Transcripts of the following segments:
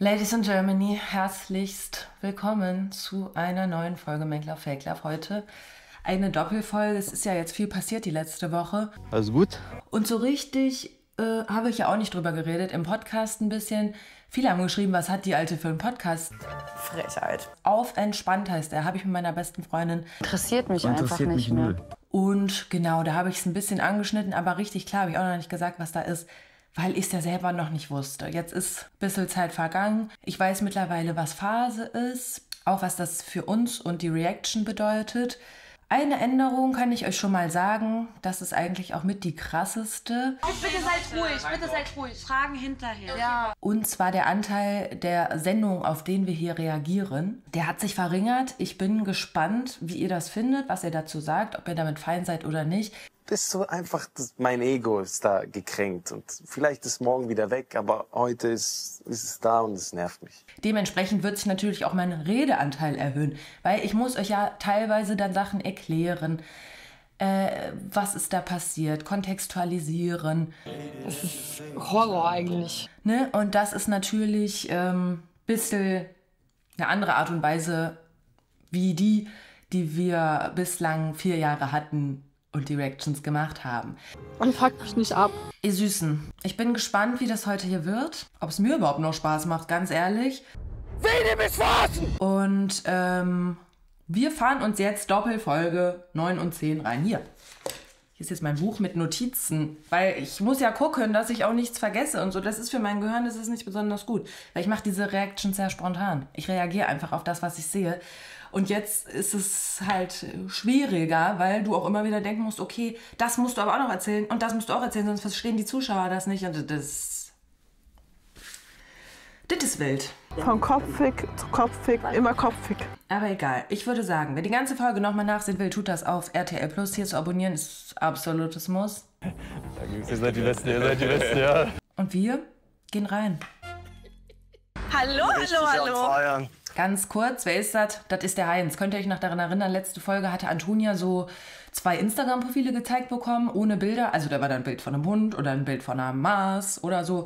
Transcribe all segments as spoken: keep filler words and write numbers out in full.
Ladies in Germany, herzlichst willkommen zu einer neuen Folge Make Love Fake Love. Heute eine Doppelfolge. Es ist ja jetzt viel passiert die letzte Woche. Alles gut? Und so richtig äh, habe ich ja auch nicht drüber geredet. Im Podcast ein bisschen. Viele haben geschrieben, was hat die Alte für einen Podcast? Frechheit. Auf entspannt heißt er. Habe ich mit meiner besten Freundin. Interessiert mich Interessiert einfach nicht mich mehr. null. Und genau, da habe ich es ein bisschen angeschnitten, aber richtig klar habe ich auch noch nicht gesagt, was da ist. Weil ich es ja selber noch nicht wusste. Jetzt ist ein bisschen Zeit vergangen. Ich weiß mittlerweile, was Phase ist, auch was das für uns und die Reaction bedeutet. Eine Änderung kann ich euch schon mal sagen, das ist eigentlich auch mit die krasseste. Bitte seid ruhig, bitte seid ruhig. Fragen hinterher. Ja. Und zwar der Anteil der Sendungen, auf den wir hier reagieren. Der hat sich verringert. Ich bin gespannt, wie ihr das findet, was ihr dazu sagt, ob ihr damit fein seid oder nicht. Bist so einfach, das, mein Ego ist da gekränkt und vielleicht ist morgen wieder weg, aber heute ist, ist es da und es nervt mich. Dementsprechend wird sich natürlich auch mein Redeanteil erhöhen, weil ich muss euch ja teilweise dann Sachen erklären, äh, was ist da passiert, kontextualisieren. Das ist Horror eigentlich. Ne? Und das ist natürlich ein ähm, bisschen eine andere Art und Weise, wie die, die wir bislang vier Jahre hatten und die Reactions gemacht haben. Und fuck mich nicht ab. Ihr Süßen, ich bin gespannt, wie das heute hier wird. Ob es mir überhaupt noch Spaß macht, ganz ehrlich. Will mich verarschen! Und ähm, wir fahren uns jetzt Doppelfolge neun und zehn rein. Hier. Hier ist jetzt mein Buch mit Notizen. Weil ich muss ja gucken, dass ich auch nichts vergesse und so. Das ist für mein Gehirn, das ist nicht besonders gut. Weil ich mache diese Reactions sehr spontan. Ich reagiere einfach auf das, was ich sehe. Und jetzt ist es halt schwieriger, weil du auch immer wieder denken musst, okay, das musst du aber auch noch erzählen und das musst du auch erzählen, sonst verstehen die Zuschauer das nicht. Und das, das ist wild. Von kopfig zu kopfig, immer kopfig. Aber egal, ich würde sagen, wer die ganze Folge nochmal nachsehen will, tut das auf R T L Plus. Hier zu abonnieren ist absolutes Muss. Ihr seid die Besten, ihr seid die Besten, ja. Und wir gehen rein. Hallo, hallo, hallo. Feiern. Ganz kurz, wer ist das? Das ist der Heinz. Könnt ihr euch noch daran erinnern, letzte Folge hatte Antonia so zwei Instagram-Profile gezeigt bekommen, ohne Bilder. Also da war dann ein Bild von einem Hund oder ein Bild von einem Mars oder so.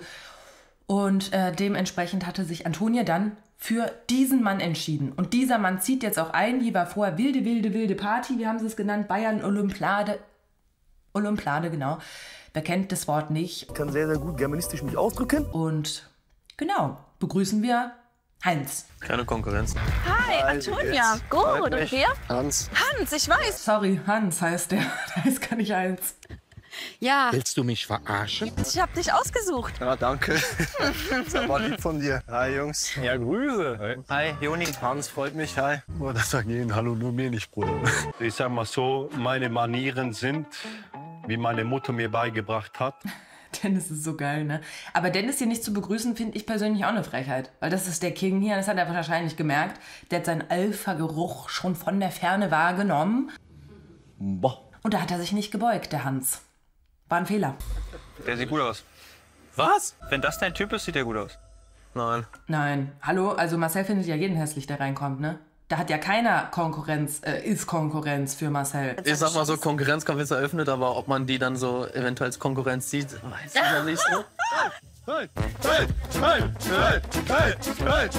Und äh, dementsprechend hatte sich Antonia dann für diesen Mann entschieden. Und dieser Mann zieht jetzt auch ein. Hier war vorher wilde, wilde, wilde Party. Wie haben sie es genannt? Bayern Olympiade. Olympiade, genau. Wer kennt das Wort nicht? Ich kann sehr, sehr gut germanistisch mich ausdrücken. Und genau, begrüßen wir Heinz. Keine Konkurrenz. Hi, Antonia. Gut, und wir? Hans. Hans, ich weiß. Sorry, Hans heißt der. Der heißt gar nicht Heinz. Ja, Willst du mich verarschen? ich hab dich ausgesucht. Ja, danke. Das ist aber lieb von dir. Hi, Jungs. Ja, Grüße. Hi, Joni. Hans, freut mich. Hi. Oh, das sagt jeden Hallo, nur mir nicht, Bruder. Ich sag mal so, meine Manieren sind, wie meine Mutter mir beigebracht hat. Dennis ist so geil, ne? Aber Dennis hier nicht zu begrüßen, finde ich persönlich auch eine Frechheit. Weil das ist der King hier, das hat er wahrscheinlich gemerkt. Der hat seinen Alpha-Geruch schon von der Ferne wahrgenommen. Boah. Und da hat er sich nicht gebeugt, der Hans. War ein Fehler. Der sieht gut aus. Was? Wenn das dein Typ ist, sieht der gut aus. Nein. Nein. Hallo, also Marcel findet ja jeden hässlich, der reinkommt, ne? Da hat ja keiner Konkurrenz, äh, ist Konkurrenz für Marcel. Ich sag mal so, Konkurrenzkampf ist eröffnet, aber ob man die dann so eventuell als Konkurrenz sieht, weiß ich noch nicht so. Hey, hey, hey, hey, hey, hey.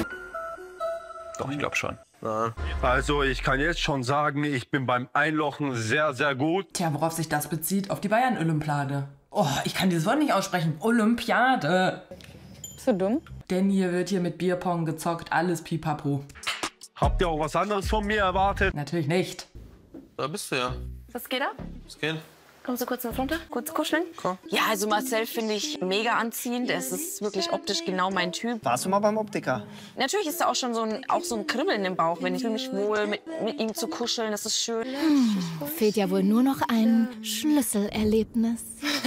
Doch, ich glaube schon. Nein. Also ich kann jetzt schon sagen, ich bin beim Einlochen sehr, sehr gut. Tja, worauf sich das bezieht? Auf die Bayern-Olympiade. Oh, ich kann dieses Wort nicht aussprechen. Olympiade. Bist du dumm? Denn hier wird hier mit Bierpong gezockt, alles pipapo. Habt ihr auch was anderes von mir erwartet? Natürlich nicht. Da bist du ja. Was geht da? Was geht? Kommst du kurz nach runter? Kurz kuscheln? Komm. Ja, also Marcel finde ich mega anziehend. Es ist wirklich optisch genau mein Typ. Warst du mal beim Optiker? Natürlich ist da auch schon so ein, auch so ein Kribbeln im Bauch, wenn ich fühle mich wohl, mit, mit ihm zu kuscheln. Das ist schön. Fehlt ja wohl nur noch ein Schlüsselerlebnis.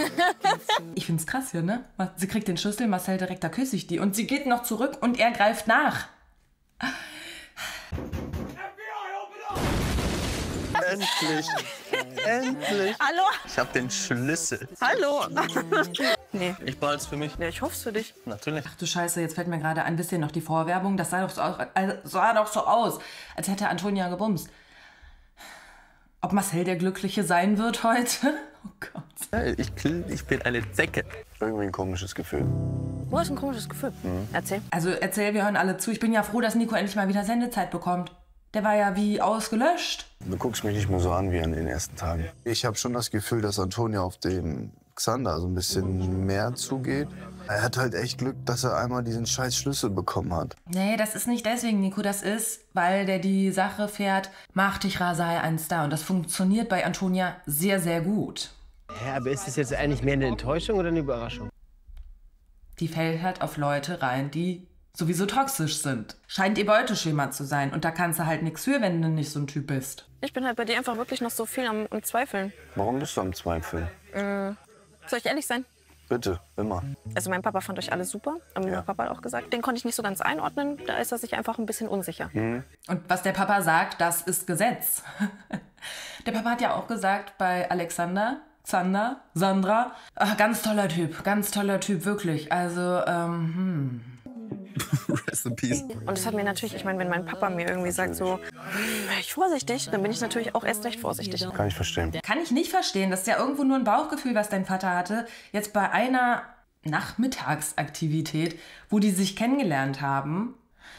Ich find's krass hier, ne? Sie kriegt den Schlüssel, Marcel direkt, da küsse ich die. Und sie geht noch zurück und er greift nach. Endlich. Endlich. Hallo? Ich hab den Schlüssel. Hallo? Nee. Ich behalte es für mich. Ja, ich hoffe es für dich. Natürlich. Ach du Scheiße, jetzt fällt mir gerade ein bisschen noch die Vorwerbung. Das sah doch so aus, also sah doch so aus, als hätte Antonia gebumst. Ob Marcel der Glückliche sein wird heute? Oh Gott. Ich, ich bin eine Zecke. Irgendwie ein komisches Gefühl. Du hast ein komisches Gefühl. Mhm. Erzähl. Also erzähl, wir hören alle zu. Ich bin ja froh, dass Nico endlich mal wieder Sendezeit bekommt. Der war ja wie ausgelöscht. Du guckst mich nicht mehr so an wie an den ersten Tagen. Ich habe schon das Gefühl, dass Antonia auf den Xander so ein bisschen mehr zugeht. Er hat halt echt Glück, dass er einmal diesen scheiß Schlüssel bekommen hat. Nee, das ist nicht deswegen, Nico. Das ist, weil der die Sache fährt, mach dich Rasal ein Star. Und das funktioniert bei Antonia sehr, sehr gut. Ja, aber ist das jetzt eigentlich mehr eine Enttäuschung oder eine Überraschung? Die fällt halt auf Leute rein, die sowieso toxisch sind. Scheint ihr Beuteschema zu sein. Und da kannst du halt nichts für, wenn du nicht so ein Typ bist. Ich bin halt bei dir einfach wirklich noch so viel am, am Zweifeln. Warum bist du am Zweifeln? Äh, soll ich ehrlich sein? Bitte, immer. Also mein Papa fand euch alle super. Aber ja. Mein Papa hat auch gesagt, den konnte ich nicht so ganz einordnen. Da ist er sich einfach ein bisschen unsicher. Mhm. Und was der Papa sagt, das ist Gesetz. Der Papa hat ja auch gesagt bei Alexander, Xander, Sandra, ach, ganz toller Typ, ganz toller Typ, wirklich. Also, ähm, hm. Rest in peace. Und das hat mir natürlich, ich meine, wenn mein Papa mir irgendwie sagt so, ich vorsichtig, dann bin ich natürlich auch erst recht vorsichtig. Kann ich verstehen. Kann ich nicht verstehen. Das ist ja irgendwo nur ein Bauchgefühl, was dein Vater hatte. Jetzt bei einer Nachmittagsaktivität, wo die sich kennengelernt haben.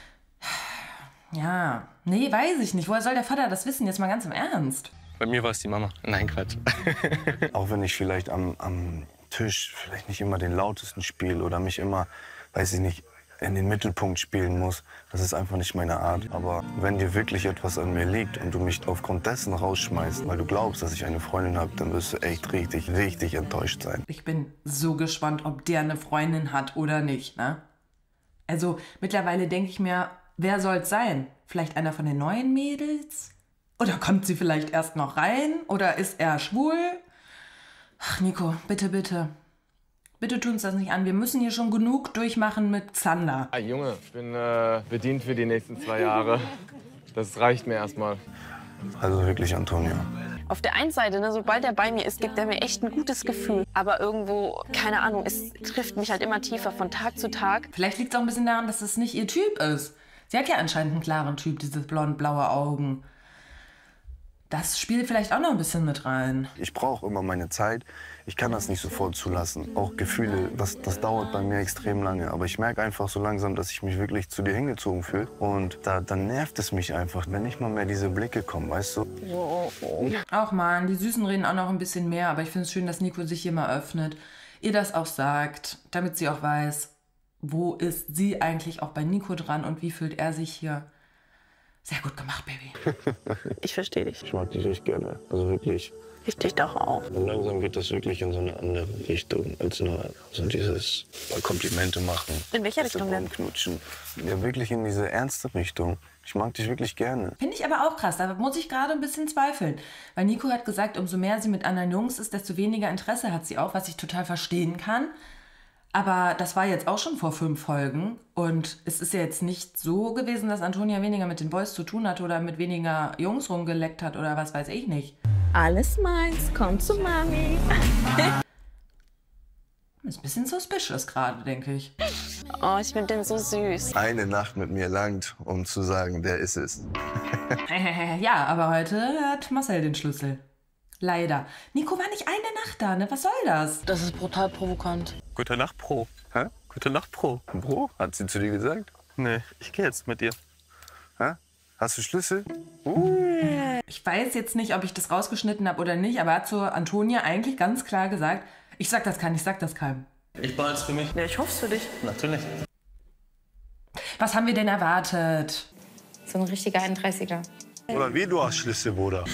Ja, nee, weiß ich nicht. Woher soll der Vater das wissen? Jetzt mal ganz im Ernst. Bei mir war es die Mama. Nein, Quatsch. Auch wenn ich vielleicht am, am Tisch vielleicht nicht immer den lautesten spiele oder mich immer, weiß ich nicht, in den Mittelpunkt spielen muss. Das ist einfach nicht meine Art. Aber wenn dir wirklich etwas an mir liegt und du mich aufgrund dessen rausschmeißt, weil du glaubst, dass ich eine Freundin habe, dann wirst du echt richtig, richtig enttäuscht sein. Ich bin so gespannt, ob der eine Freundin hat oder nicht, ne? Also mittlerweile denke ich mir, wer soll's sein? Vielleicht einer von den neuen Mädels? Oder kommt sie vielleicht erst noch rein? Oder ist er schwul? Ach, Nico, bitte, bitte. Bitte tu uns das nicht an. Wir müssen hier schon genug durchmachen mit Xander. Ah, Junge, ich bin äh, bedient für die nächsten zwei Jahre. Das reicht mir erstmal. Also wirklich, Antonia. Auf der einen Seite, ne, sobald er bei mir ist, gibt er mir echt ein gutes Gefühl. Aber irgendwo, keine Ahnung, es trifft mich halt immer tiefer von Tag zu Tag. Vielleicht liegt es auch ein bisschen daran, dass es nicht ihr Typ ist. Sie hat ja anscheinend einen klaren Typ, diese blond-blaue Augen. Das spielt vielleicht auch noch ein bisschen mit rein. Ich brauche immer meine Zeit. Ich kann das nicht sofort zulassen. Auch Gefühle, das, das dauert bei mir extrem lange. Aber ich merke einfach so langsam, dass ich mich wirklich zu dir hingezogen fühle. Und da, dann nervt es mich einfach, wenn nicht mal mehr diese Blicke kommen, weißt du? Oh, oh. Ach man, die Süßen reden auch noch ein bisschen mehr. Aber ich finde es schön, dass Nico sich hier mal öffnet. Ihr das auch sagt, damit sie auch weiß, wo ist sie eigentlich auch bei Nico dran und wie fühlt er sich hier. Sehr gut gemacht, Baby. Ich verstehe dich. Ich mag dich echt gerne. Also wirklich. Ich dich doch auch. Und langsam geht das wirklich in so eine andere Richtung, als nur so dieses Komplimente machen. In welcher Richtung denn? Knutschen. Ja, wirklich in diese ernste Richtung. Ich mag dich wirklich gerne. Finde ich aber auch krass. Da muss ich gerade ein bisschen zweifeln. Weil Nico hat gesagt, umso mehr sie mit anderen Jungs ist, desto weniger Interesse hat sie auch, was ich total verstehen kann. Aber das war jetzt auch schon vor fünf Folgen. Und es ist ja jetzt nicht so gewesen, dass Antonia weniger mit den Boys zu tun hat oder mit weniger Jungs rumgeleckt hat oder was weiß ich nicht. Alles meins, komm zu Mami. Ist ein bisschen suspicious gerade, denke ich. Oh, ich finde den so süß. Eine Nacht mit mir langt, um zu sagen, der ist es. Ja, aber heute hat Marcel den Schlüssel. Leider. Nico war nicht eine Nacht da, ne? Was soll das? Das ist brutal provokant. Gute Nacht, Pro. Hä? Gute Nacht, Pro. Bro, hat sie zu dir gesagt? Nee, ich gehe jetzt mit dir. Hä? Hast du Schlüssel? Uh. Ich weiß jetzt nicht, ob ich das rausgeschnitten habe oder nicht, aber er hat zu Antonia eigentlich ganz klar gesagt, ich sag das keinem, ich sag das keinem. Ich behalte es für mich. Ja, ich hoffe es für dich. Natürlich. Was haben wir denn erwartet? So ein richtiger einunddreißiger. Oder wie, du hast Schlüssel, Bruder.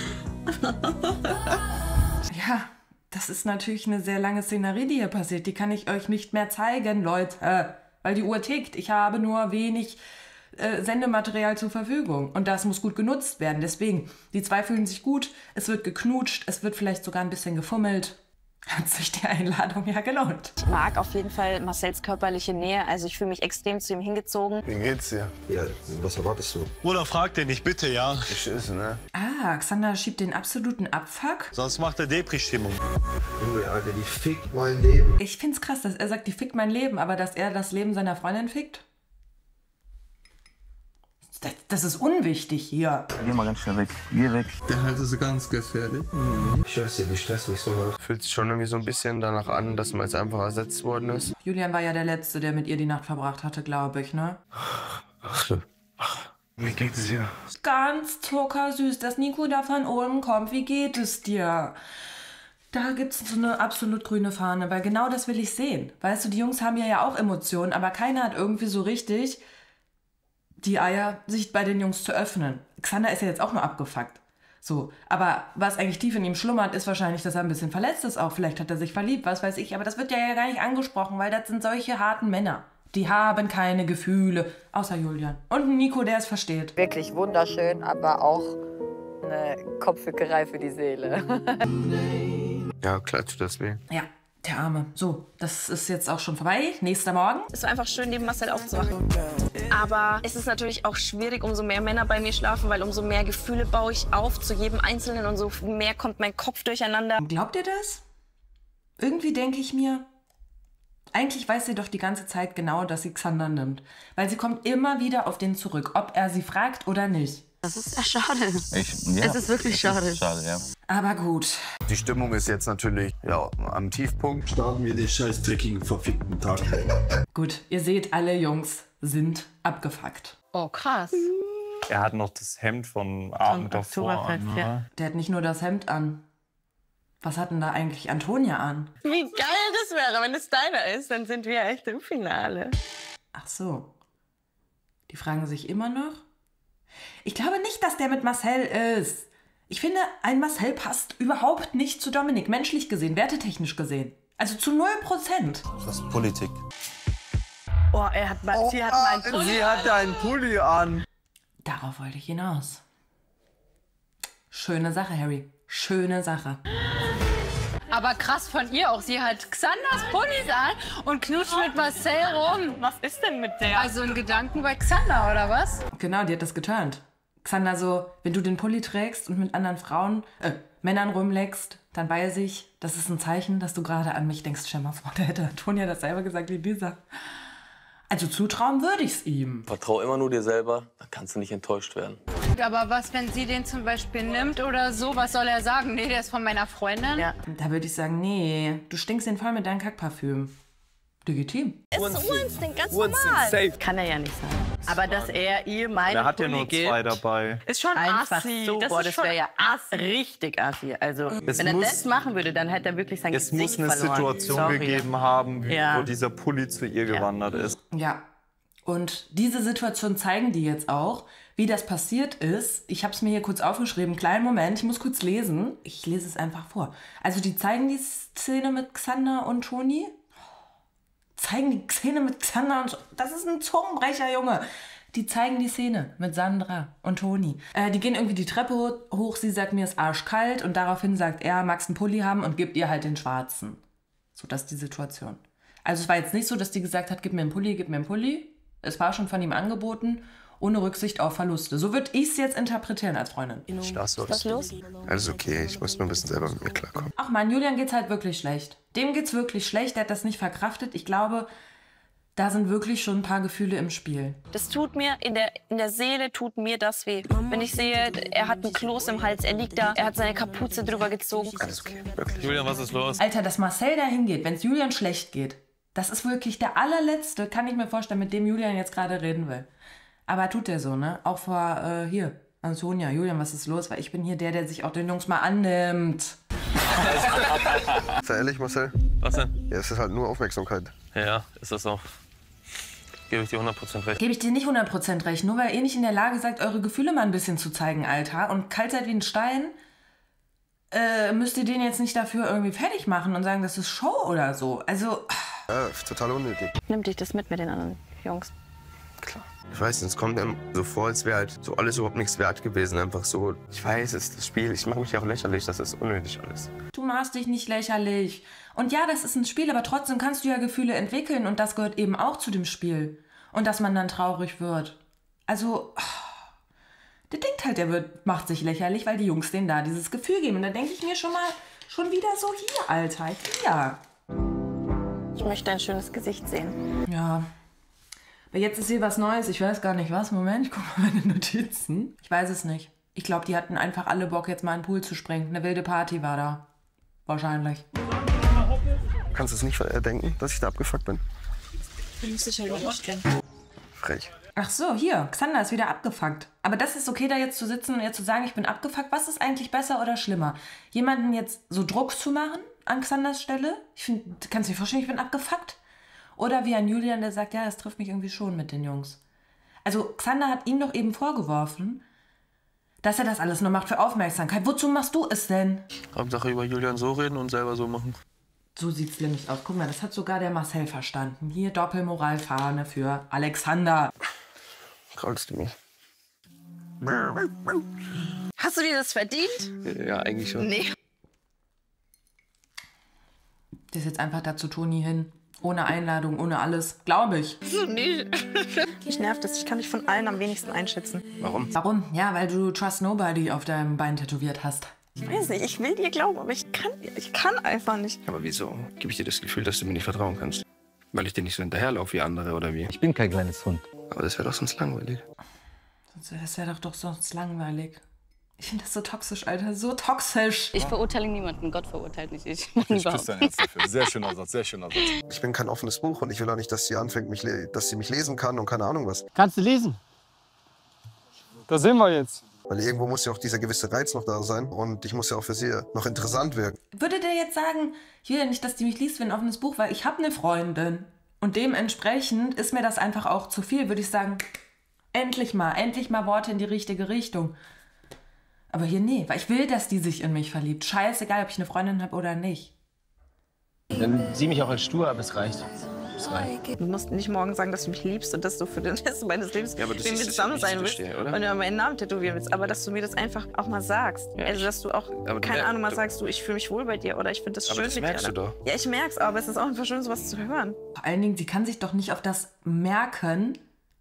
Ja, das ist natürlich eine sehr lange Szenerie, die hier passiert. Die kann ich euch nicht mehr zeigen, Leute. Weil die Uhr tickt. Ich habe nur wenig äh, Sendematerial zur Verfügung. Und das muss gut genutzt werden. Deswegen, die zwei fühlen sich gut. Es wird geknutscht. Es wird vielleicht sogar ein bisschen gefummelt. Hat sich die Einladung ja gelohnt. Ich mag auf jeden Fall Marcells körperliche Nähe. Also ich fühle mich extrem zu ihm hingezogen. Wie geht's dir? Ja, was erwartest du? Bruder, frag den nicht, bitte, ja? Ich ist, ne? Ah, Xander schiebt den absoluten Abfuck. Sonst macht er Depri-Stimmung. Junge, Alter, die fickt mein Leben. Ich find's krass, dass er sagt, die fickt mein Leben, aber dass er das Leben seiner Freundin fickt? Das, das ist unwichtig hier. Geh mal ganz schnell weg. Geh weg. Der Hals ist ganz gefährlich. Ich weiß dir, wie Stress mich so hört. Fühlt sich schon irgendwie so ein bisschen danach an, dass man jetzt einfach ersetzt worden ist. Julian war ja der Letzte, der mit ihr die Nacht verbracht hatte, glaube ich, ne? Ach, ach, wie geht es dir? Ganz zuckersüß, dass Nico da von oben kommt. Wie geht es dir? Da gibt's so eine absolut grüne Fahne, weil genau das will ich sehen. Weißt du, die Jungs haben ja auch Emotionen, aber keiner hat irgendwie so richtig die Eier, sich bei den Jungs zu öffnen. Xander ist ja jetzt auch nur abgefuckt. So, aber was eigentlich tief in ihm schlummert, ist wahrscheinlich, dass er ein bisschen verletzt ist auch. Vielleicht hat er sich verliebt, was weiß ich. Aber das wird ja gar nicht angesprochen, weil das sind solche harten Männer. Die haben keine Gefühle, außer Julian. Und Nico, der es versteht. Wirklich wunderschön, aber auch eine Kopfwickerei für die Seele. Ja, klar tut das weh. Ja, der Arme. So, das ist jetzt auch schon vorbei. Nächster Morgen. Es war einfach schön, neben Marcel aufzuwachen. Aber es ist natürlich auch schwierig, umso mehr Männer bei mir schlafen, weil umso mehr Gefühle baue ich auf zu jedem Einzelnen und so mehr kommt mein Kopf durcheinander. Glaubt ihr das? Irgendwie denke ich mir, eigentlich weiß sie doch die ganze Zeit genau, dass sie Xander nimmt. Weil sie kommt immer wieder auf den zurück, ob er sie fragt oder nicht. Das ist ja schade. Ich, ja, es ist wirklich schade. Ist schade, ja. Aber gut. Die Stimmung ist jetzt natürlich ja, am Tiefpunkt. Starten wir den scheiß dreckigen, verfickten Tag. Gut, ihr seht, alle Jungs sind abgefuckt. Oh, krass. Er hat noch das Hemd vom Abend davor an. Ja. Der hat nicht nur das Hemd an. Was hat denn da eigentlich Antonia an? Wie geil das wäre, wenn es deiner ist, dann sind wir echt im Finale. Ach so. Die fragen sich immer noch? Ich glaube nicht, dass der mit Marcel ist. Ich finde, ein Marcel passt überhaupt nicht zu Dominik, menschlich gesehen, wertetechnisch gesehen. Also zu null Prozent. Das ist Politik. Oh, er hat, Oh, sie hat einen Pulli. Sie hatte einen Pulli an. Darauf wollte ich hinaus. Schöne Sache, Harry. Schöne Sache. Aber krass von ihr auch. Sie hat Xanders Pullis an und knutscht mit Marcel rum. Was ist denn mit der? Also ein Gedanken bei Xander, oder was? Genau, die hat das geturnt. Xander so, wenn du den Pulli trägst und mit anderen Frauen, äh, Männern rumleckst, dann weiß ich, das ist ein Zeichen, dass du gerade an mich denkst. Stell mal vor, da hätte Antonia das selber gesagt wie dieser. Also zutrauen würde ich's ihm. Vertrau immer nur dir selber, dann kannst du nicht enttäuscht werden. Aber was, wenn sie den zum Beispiel nimmt oder so? Was soll er sagen? Nee, der ist von meiner Freundin. Ja. Da würde ich sagen, nee, du stinkst den voll mit deinem Kackparfüm. Legitim. Es ist Instinct, ganz normal. Kann er ja nicht sagen. Aber dass er ihr meine Er hat ja Pulli nur gibt, zwei dabei. Ist schon einfach assi. so, Das boah, ist das schon wäre ja assi. richtig assi. Also, Es wenn er muss- das machen würde, dann hätte er wirklich sein Es Gesicht muss eine verloren. Situation Sorry. gegeben haben, wie- Ja. wo dieser Pulli zu ihr gewandert ist. Ja. Und diese Situation zeigen die jetzt auch, wie das passiert ist. Ich habe es mir hier kurz aufgeschrieben. Kleinen Moment, ich muss kurz lesen. Ich lese es einfach vor. Also die zeigen die Szene mit Xander und Toni. Zeigen die Szene mit Xander und... Das ist ein Zungenbrecher, Junge. Die zeigen die Szene mit Sandra und Toni. Äh, die gehen irgendwie die Treppe ho- hoch. Sie sagt, mir ist arschkalt. Und daraufhin sagt er, magst einen Pulli haben und gibt ihr halt den schwarzen. So, das ist die Situation. Also es war jetzt nicht so, dass die gesagt hat, gib mir einen Pulli, gib mir einen Pulli. Es war schon von ihm angeboten, ohne Rücksicht auf Verluste. So würde ich es jetzt interpretieren als Freundin. Starrst du Was los? Alles okay, ich muss nur ein bisschen selber mit mir klarkommen. Ach man, Julian geht's halt wirklich schlecht. Dem geht's wirklich schlecht, der hat das nicht verkraftet. Ich glaube, da sind wirklich schon ein paar Gefühle im Spiel. Das tut mir, in der, in der Seele tut mir das weh. Wenn ich sehe, er hat einen Kloß im Hals, er liegt da, er hat seine Kapuze drüber gezogen. Alles okay, wirklich. Julian, was ist los? Alter, dass Marcel da hingeht, wenn es Julian schlecht geht, das ist wirklich der allerletzte, kann ich mir vorstellen, mit dem Julian jetzt gerade reden will. Aber tut er so, ne? Auch vor, äh, hier, Antonia, Julian, was ist los? Weil ich bin hier der, der sich auch den Jungs mal annimmt. Sei ehrlich, Marcel? Was denn? Ja, es ist halt nur Aufmerksamkeit. Ja, ist das auch. Gebe ich dir hundert Prozent recht. Gebe ich dir nicht hundert Prozent recht, nur weil ihr nicht in der Lage seid, eure Gefühle mal ein bisschen zu zeigen, Alter, und kalt seid wie ein Stein, äh, müsst ihr den jetzt nicht dafür irgendwie fertig machen und sagen, das ist Show oder so. Also... Ja, total unnötig. Nimm dich das mit mit den anderen Jungs. Klar. Ich weiß nicht, es kommt einem so vor, als wäre halt so alles überhaupt nichts wert gewesen. Einfach so, ich weiß, es ist das Spiel, ich mache mich auch lächerlich, das ist unnötig alles. Du machst dich nicht lächerlich. Und ja, das ist ein Spiel, aber trotzdem kannst du ja Gefühle entwickeln und das gehört eben auch zu dem Spiel. Und dass man dann traurig wird. Also, der denkt halt, der wird, macht sich lächerlich, weil die Jungs denen da dieses Gefühl geben. Und da denke ich mir schon mal, schon wieder so hier, Alter, hier. Ich möchte ein schönes Gesicht sehen. Ja, Aber jetzt ist hier was Neues. Ich weiß gar nicht was. Moment, ich gucke mal meine Notizen. Ich weiß es nicht. Ich glaube, die hatten einfach alle Bock, jetzt mal in den Pool zu springen. Eine wilde Party war da. Wahrscheinlich. Kannst du es nicht denken, dass ich da abgefuckt bin? Du musst dich halt nicht kennen. Frech. Ach so, hier, Xander ist wieder abgefuckt. Aber das ist okay, da jetzt zu sitzen und jetzt zu sagen, ich bin abgefuckt. Was ist eigentlich besser oder schlimmer? Jemanden jetzt so Druck zu machen an Xanders Stelle? Ich finde, kannst du dir vorstellen, ich bin abgefuckt? Oder wie ein Julian, der sagt, ja, das trifft mich irgendwie schon mit den Jungs. Also Xander hat ihm doch eben vorgeworfen, dass er das alles nur macht für Aufmerksamkeit. Wozu machst du es denn? Hauptsache über Julian so reden und selber so machen. So sieht's nämlich aus. Guck mal, das hat sogar der Marcel verstanden. Hier Doppelmoralfahne für Alexander. Kraulst du mich? Hast du dir das verdient? Ja, eigentlich schon. Nee. Das ist jetzt einfach dazu Toni hin. Ohne Einladung, ohne alles. Glaube ich. So nicht. Mich nervt das. Ich kann dich von allen am wenigsten einschätzen. Warum? Warum? Ja, weil du Trust Nobody auf deinem Bein tätowiert hast. Ich weiß nicht, ich will dir glauben, aber ich kann, ich kann einfach nicht. Aber wieso? Gebe ich dir das Gefühl, dass du mir nicht vertrauen kannst? Weil ich dir nicht so hinterherlaufe wie andere, oder wie? Ich bin kein kleines Hund. Aber das wäre doch sonst langweilig. Das wäre doch doch sonst langweilig. Ich finde das so toxisch, Alter. So toxisch. Ich verurteile niemanden. Gott verurteilt nicht ich. Ich küsse dein Herz dafür. Sehr schöner Satz, sehr schöner Satz. Ich bin kein offenes Buch und ich will auch nicht, dass sie anfängt, mich dass sie mich lesen kann und keine Ahnung was. Kannst du lesen? Da sind wir jetzt. Weil irgendwo muss ja auch dieser gewisse Reiz noch da sein und ich muss ja auch für sie noch interessant wirken. Würde der jetzt sagen, ich will ja nicht, dass die mich liest wie ein offenes Buch, weil ich habe eine Freundin. Und dementsprechend ist mir das einfach auch zu viel, würde ich sagen, endlich mal, endlich mal Worte in die richtige Richtung. Aber hier nee, weil ich will, dass die sich in mich verliebt. Scheißegal, ob ich eine Freundin habe oder nicht. Dann sieh mich auch als stur, aber es reicht. Es reicht. Du musst nicht morgen sagen, dass du mich liebst und dass du für den Rest meines Lebens Ja, aber mit das mir ist zusammen das, sein was ich willst nicht verstehe, oder? und du meinen Namen tätowieren willst. Aber dass du mir das einfach auch mal sagst. Ja, Also, dass du auch, aber du keine mer- Ahnung, mal du- sagst, du, ich fühle mich wohl bei dir oder ich finde das Aber schön das mit merkst dir. du doch. Ja, ich merk's, aber es ist auch einfach schön, sowas zu hören. Vor allen Dingen, sie kann sich doch nicht auf das Merken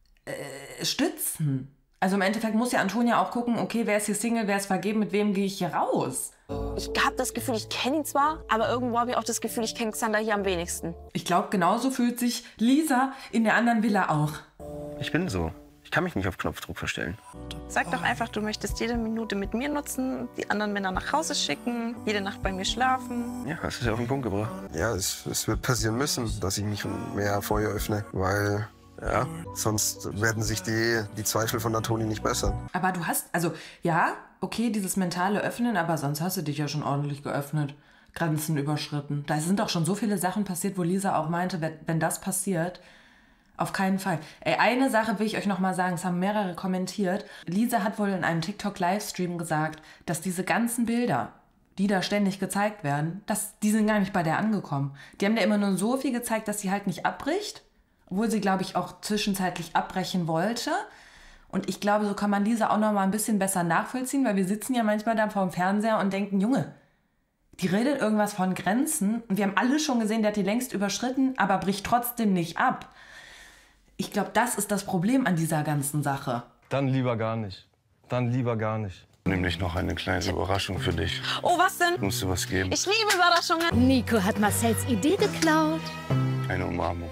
äh, stützen. Also im Endeffekt muss ja Antonia auch gucken, okay, wer ist hier Single, wer ist vergeben, mit wem gehe ich hier raus? Ich habe das Gefühl, ich kenne ihn zwar, aber irgendwo habe ich auch das Gefühl, ich kenne Xander hier am wenigsten. Ich glaube, genauso fühlt sich Lisa in der anderen Villa auch. Ich bin so. Ich kann mich nicht auf Knopfdruck verstellen. Sag doch einfach, du möchtest jede Minute mit mir nutzen, die anderen Männer nach Hause schicken, jede Nacht bei mir schlafen. Ja, hast du es ja auf den Punkt gebracht. Ja, es, es wird passieren müssen, dass ich mich mehr vor ihr öffne, weil ja, sonst werden sich die, die Zweifel von der Toni nicht bessern. Aber du hast, also ja, okay, dieses mentale Öffnen, aber sonst hast du dich ja schon ordentlich geöffnet. Grenzen überschritten. Da sind auch schon so viele Sachen passiert, wo Lisa auch meinte, wenn, wenn das passiert, auf keinen Fall. Ey, eine Sache will ich euch noch mal sagen, es haben mehrere kommentiert. Lisa hat wohl in einem TikTok-Livestream gesagt, dass diese ganzen Bilder, die da ständig gezeigt werden, dass, die sind gar nicht bei der angekommen. Die haben der immer nur so viel gezeigt, dass sie halt nicht abbricht, obwohl sie, glaube ich, auch zwischenzeitlich abbrechen wollte. Und ich glaube, so kann man Lisa auch noch mal ein bisschen besser nachvollziehen, weil wir sitzen ja manchmal da vor dem Fernseher und denken, Junge, die redet irgendwas von Grenzen und wir haben alle schon gesehen, der hat die längst überschritten, aber bricht trotzdem nicht ab. Ich glaube, das ist das Problem an dieser ganzen Sache. Dann lieber gar nicht. Dann lieber gar nicht. Nämlich noch eine kleine Überraschung für dich. Oh, was denn? Musst du was geben? Ich liebe Überraschungen. Nico hat Marcells Idee geklaut. Eine Umarmung.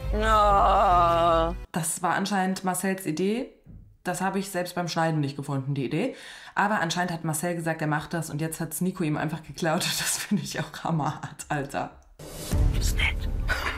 Oh. Das war anscheinend Marcells Idee. Das habe ich selbst beim Schneiden nicht gefunden, die Idee. Aber anscheinend hat Marcel gesagt, er macht das und jetzt hat es Nico ihm einfach geklaut. Das finde ich auch hammerhart, Alter. Das ist nett.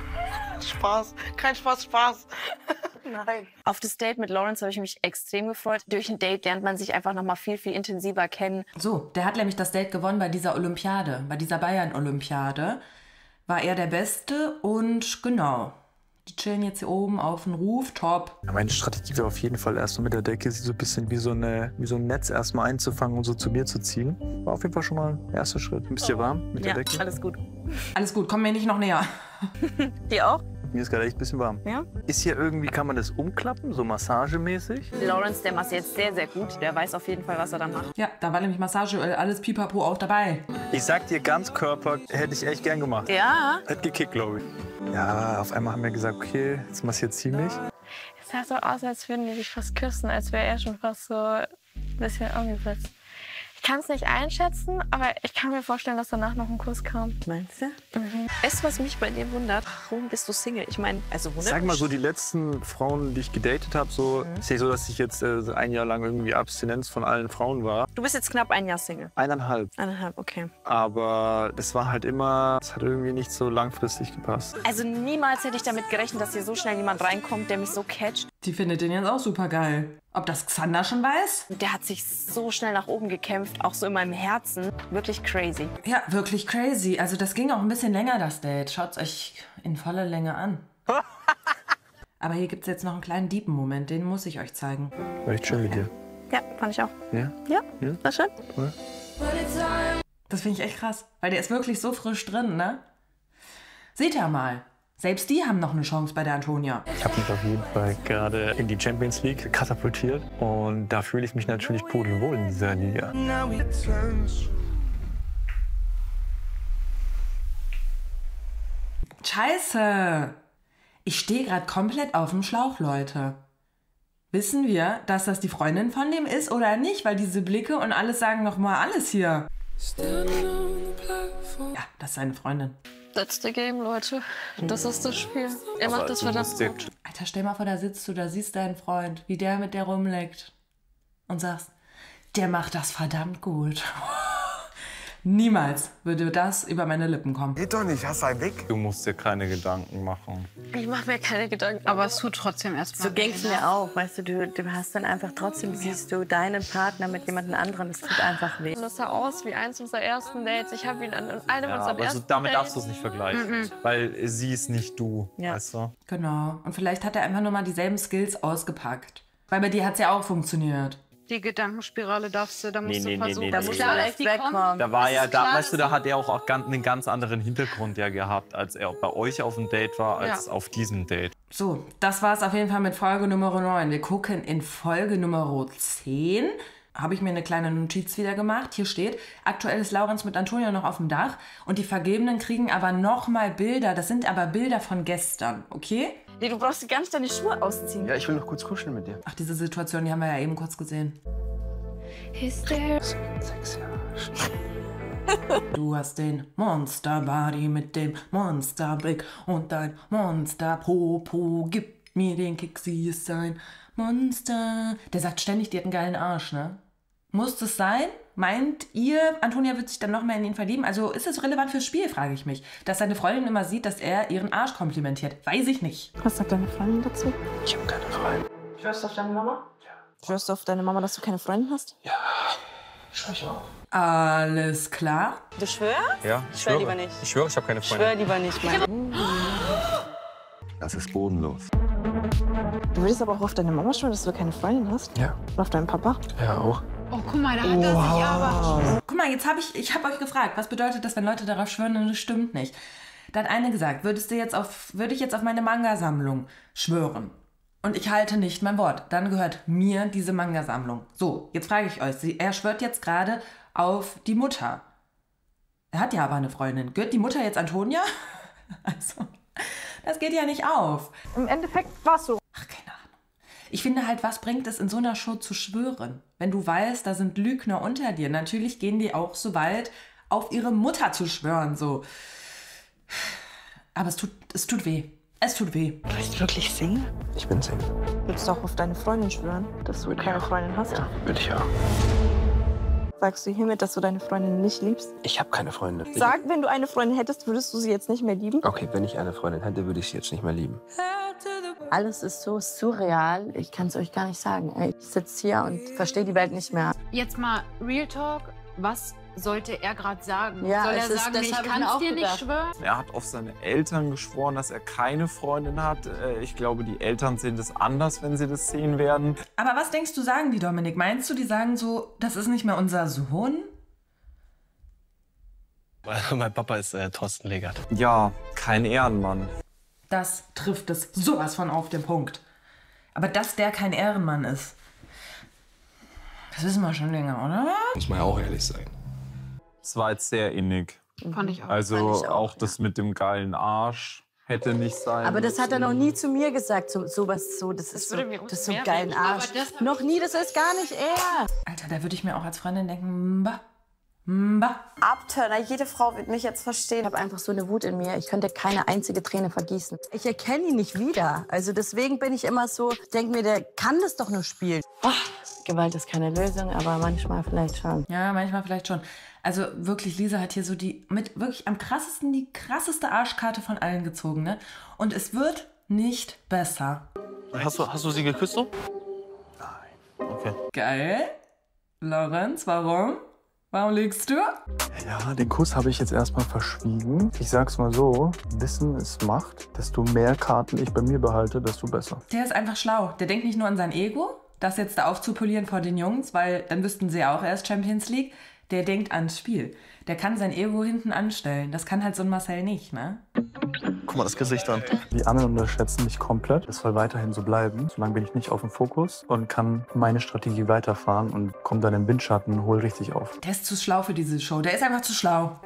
Spaß. Kein Spaß, Spaß. Nein. Auf das Date mit Lawrence habe ich mich extrem gefreut. Durch ein Date lernt man sich einfach noch mal viel, viel intensiver kennen. So, der hat nämlich das Date gewonnen bei dieser Olympiade, bei dieser Bayern-Olympiade. War er der Beste und genau, die chillen jetzt hier oben auf dem Rooftop. Ja, meine Strategie wäre auf jeden Fall erstmal mit der Decke sie so ein bisschen wie so, eine, wie so ein Netz erstmal einzufangen und so zu mir zu ziehen. War auf jeden Fall schon mal ein erster Schritt. Bist du warm mit Ja, der Decke? alles gut. Alles gut, komm mir nicht noch näher. Dir auch? Mir ist gerade echt ein bisschen warm. Ja? Ist hier irgendwie, kann man das umklappen, so massagemäßig? Lawrence, der macht jetzt sehr, sehr gut. Der weiß auf jeden Fall, was er da macht. Ja, da war nämlich Massageöl, alles Pipapo auch dabei. Ich sag dir, Ganzkörper hätte ich echt gern gemacht. Ja. Hätte gekickt, glaube ich. Ja, auf einmal haben wir gesagt, okay, jetzt massiert sie mich. Es sah so aus, als würden die sich fast küssen, als wäre er schon fast so ein bisschen umgesetzt. Ich kann es nicht einschätzen, aber ich kann mir vorstellen, dass danach noch ein Kuss kam. Meinst du? Mhm. Weißt du, was mich bei dir wundert? Warum bist du Single? Ich meine, also wundert Sag mal mich so, die letzten Frauen, die ich gedatet habe, so, Mhm. ist ja so, dass ich jetzt äh, ein Jahr lang irgendwie Abstinenz von allen Frauen war. Du bist jetzt knapp ein Jahr Single. Eineinhalb. Eineinhalb, okay. Aber das war halt immer, es hat irgendwie nicht so langfristig gepasst. Also niemals hätte ich damit gerechnet, dass hier so schnell jemand reinkommt, der mich so catcht. Die findet den jetzt auch super geil. Ob das Xander schon weiß? Der hat sich so schnell nach oben gekämpft, auch so in meinem Herzen. Wirklich crazy. Ja, wirklich crazy. Also das ging auch ein bisschen länger, das Date. Schaut's euch in voller Länge an. Aber hier gibt's jetzt noch einen kleinen Diepen-Moment, den muss ich euch zeigen. War echt schön mit dir. Ja, fand ich auch. Ja? Ja, Ja? war schön. Cool. Das finde ich echt krass, weil der ist wirklich so frisch drin, ne? Seht ihr mal. Selbst die haben noch eine Chance bei der Antonia. Ich habe mich auf jeden Fall gerade in die Champions League katapultiert. Und da fühle ich mich natürlich pudelwohl in dieser Liga. Scheiße. Ich stehe gerade komplett auf dem Schlauch, Leute. Wissen wir, dass das die Freundin von dem ist oder nicht? Weil diese Blicke und alles sagen noch mal alles hier. Ja, das ist seine Freundin. That's the game, Leute. Das ist das Spiel. Er macht das verdammt gut. Alter, stell mal vor, da sitzt du, da siehst deinen Freund, wie der mit der rumleckt. Und sagst, der macht das verdammt gut. Niemals würde das über meine Lippen kommen. Geht doch nicht, hast einen Weg. Du musst dir keine Gedanken machen. Ich mache mir keine Gedanken. Aber es tut trotzdem erstmal. So ging's mir auch, weißt du, du, du hast dann einfach trotzdem, siehst du deinen Partner mit jemand anderem, es tut einfach weh. Das sah aus wie eins unserer ersten Dates. Ich habe ihn an einem Ja, unserer aber ersten so, damit Dates. darfst du es nicht vergleichen. Mhm. Weil sie ist nicht du, Ja. weißt du? Genau. Und vielleicht hat er einfach nur mal dieselben Skills ausgepackt. Weil bei dir hat's ja auch funktioniert. Die Gedankenspirale darfst du, da musst Nee, nee, du nee, versuchen. nee, da Es ist musst klar, du dass echt die wegkommen. kommen. Da war Es ja, ist da, klar, weißt du, dass da hat er auch ganz, einen ganz anderen Hintergrund ja gehabt, als er bei euch auf dem Date war, als Ja. auf diesem Date. So, das war's auf jeden Fall mit Folge Nummer neun. Wir gucken in Folge Nummer zehn. Habe ich mir eine kleine Notiz wieder gemacht. Hier steht, aktuell ist Laurenz mit Antonia noch auf dem Dach und die Vergebenen kriegen aber nochmal Bilder. Das sind aber Bilder von gestern, okay? Nee, du brauchst gar nicht deine Schuhe ausziehen. Ja, ich will noch kurz kuscheln mit dir. Ach, diese Situation, die haben wir ja eben kurz gesehen. Du hast den Monster Body mit dem Monster Blick und dein Monster Popo. Gib mir den Kick, sie ist ein Monster. Der sagt ständig, die hat einen geilen Arsch, ne? Muss das sein? Meint ihr, Antonia wird sich dann noch mehr in ihn verlieben? Also ist es relevant fürs Spiel, frage ich mich. Dass seine Freundin immer sieht, dass er ihren Arsch komplimentiert. Weiß ich nicht. Was sagt deine Freundin dazu? Ich habe keine Freundin. Schwörst du auf deine Mama? Ja. Schwörst du auf deine Mama, dass du keine Freundin hast? Ja, schwör ich auch. Alles klar. Du schwörst? Ja, ich schwör lieber nicht. Ich schwöre, ich habe keine Ich Freunde. schwör lieber nicht, Mann. Das ist bodenlos. Du würdest aber auch auf deine Mama schwören, dass du keine Freundin hast? Ja. Oder auf deinen Papa? Ja, auch. Oh, guck mal, da hat er sich aber... Guck mal, jetzt habe ich, ich habe euch gefragt, was bedeutet das, wenn Leute darauf schwören und es stimmt nicht. Da hat eine gesagt, würdest du jetzt auf, würde ich jetzt auf meine Manga-Sammlung schwören und ich halte nicht mein Wort, dann gehört mir diese Manga-Sammlung. So, jetzt frage ich euch, sie, er schwört jetzt gerade auf die Mutter. Er hat ja aber eine Freundin. Gehört die Mutter jetzt Antonia? Also, das geht ja nicht auf. Im Endeffekt war es so. Ich finde halt, was bringt es in so einer Show zu schwören? Wenn du weißt, da sind Lügner unter dir. Natürlich gehen die auch so weit, auf ihre Mutter zu schwören, so. Aber es tut, es tut weh. Es tut weh. Du bist wirklich Single? Ich bin Single. Willst du auch auf deine Freundin schwören, dass du keine Freundin hast? Ja, will ich ja. Sagst du hiermit, dass du deine Freundin nicht liebst? Ich habe keine Freunde. Sag, wenn du eine Freundin hättest, würdest du sie jetzt nicht mehr lieben? Okay, wenn ich eine Freundin hätte, würde ich sie jetzt nicht mehr lieben. Alles ist so surreal, ich kann es euch gar nicht sagen. Ey, ich sitze hier und verstehe die Welt nicht mehr. Jetzt mal Real Talk, was sollte er gerade sagen? Ja, Soll er es ist- sagen, das ich hab ich kann mir es auch dir nicht gedacht. schwören? Er hat auf seine Eltern geschworen, dass er keine Freundin hat. Äh, Ich glaube, die Eltern sehen das anders, wenn sie das sehen werden. Aber was denkst du, sagen die, Dominik? Meinst du, die sagen so, das ist nicht mehr unser Sohn? Mein Papa ist äh, Thorsten Legert. Ja, kein Ehrenmann. Das trifft es sowas von auf den Punkt. Aber dass der kein Ehrenmann ist, das wissen wir schon länger, oder? Muss man ja auch ehrlich sein. Es war jetzt sehr innig. Fand ich auch. Also Fand ich auch, das mit dem geilen Arsch. Hätte nicht sein Aber das hat er müssen. noch nie zu mir gesagt. So, sowas so, das ist so, das ist so ein geilen Arsch. Noch nie, das ist gar nicht er. Alter, da würde ich mir auch als Freundin denken, mba, mba. Abturner, jede Frau wird mich jetzt verstehen. Ich habe einfach so eine Wut in mir. Ich könnte keine einzige Träne vergießen. Ich erkenne ihn nicht wieder. Also deswegen bin ich immer so, denke mir, der kann das doch nur spielen. Oh, Gewalt ist keine Lösung, aber manchmal vielleicht schon. Ja, manchmal vielleicht schon. Also wirklich, Lisa hat hier so die, mit wirklich am krassesten, die krasseste Arschkarte von allen gezogen, ne? Und es wird nicht besser. Hast du, hast du sie geküsst so? Nein. Okay. Geil. Lorenz, warum? Warum liegst du? Ja, den Kuss habe ich jetzt erstmal verschwiegen. Ich sag's mal so, Wissen ist Macht. Desto mehr Karten ich bei mir behalte, desto besser. Der ist einfach schlau. Der denkt nicht nur an sein Ego, das jetzt da aufzupolieren vor den Jungs, weil dann wüssten sie auch erst Champions League. Der denkt ans Spiel. Der kann sein Ego hinten anstellen. Das kann halt so ein Marcel nicht, ne? Guck mal das Gesicht an. Die anderen unterschätzen mich komplett. Das soll weiterhin so bleiben. Solange bin ich nicht auf dem Fokus und kann meine Strategie weiterfahren und komme dann im Windschatten und hol richtig auf. Der ist zu schlau für diese Show. Der ist einfach zu schlau.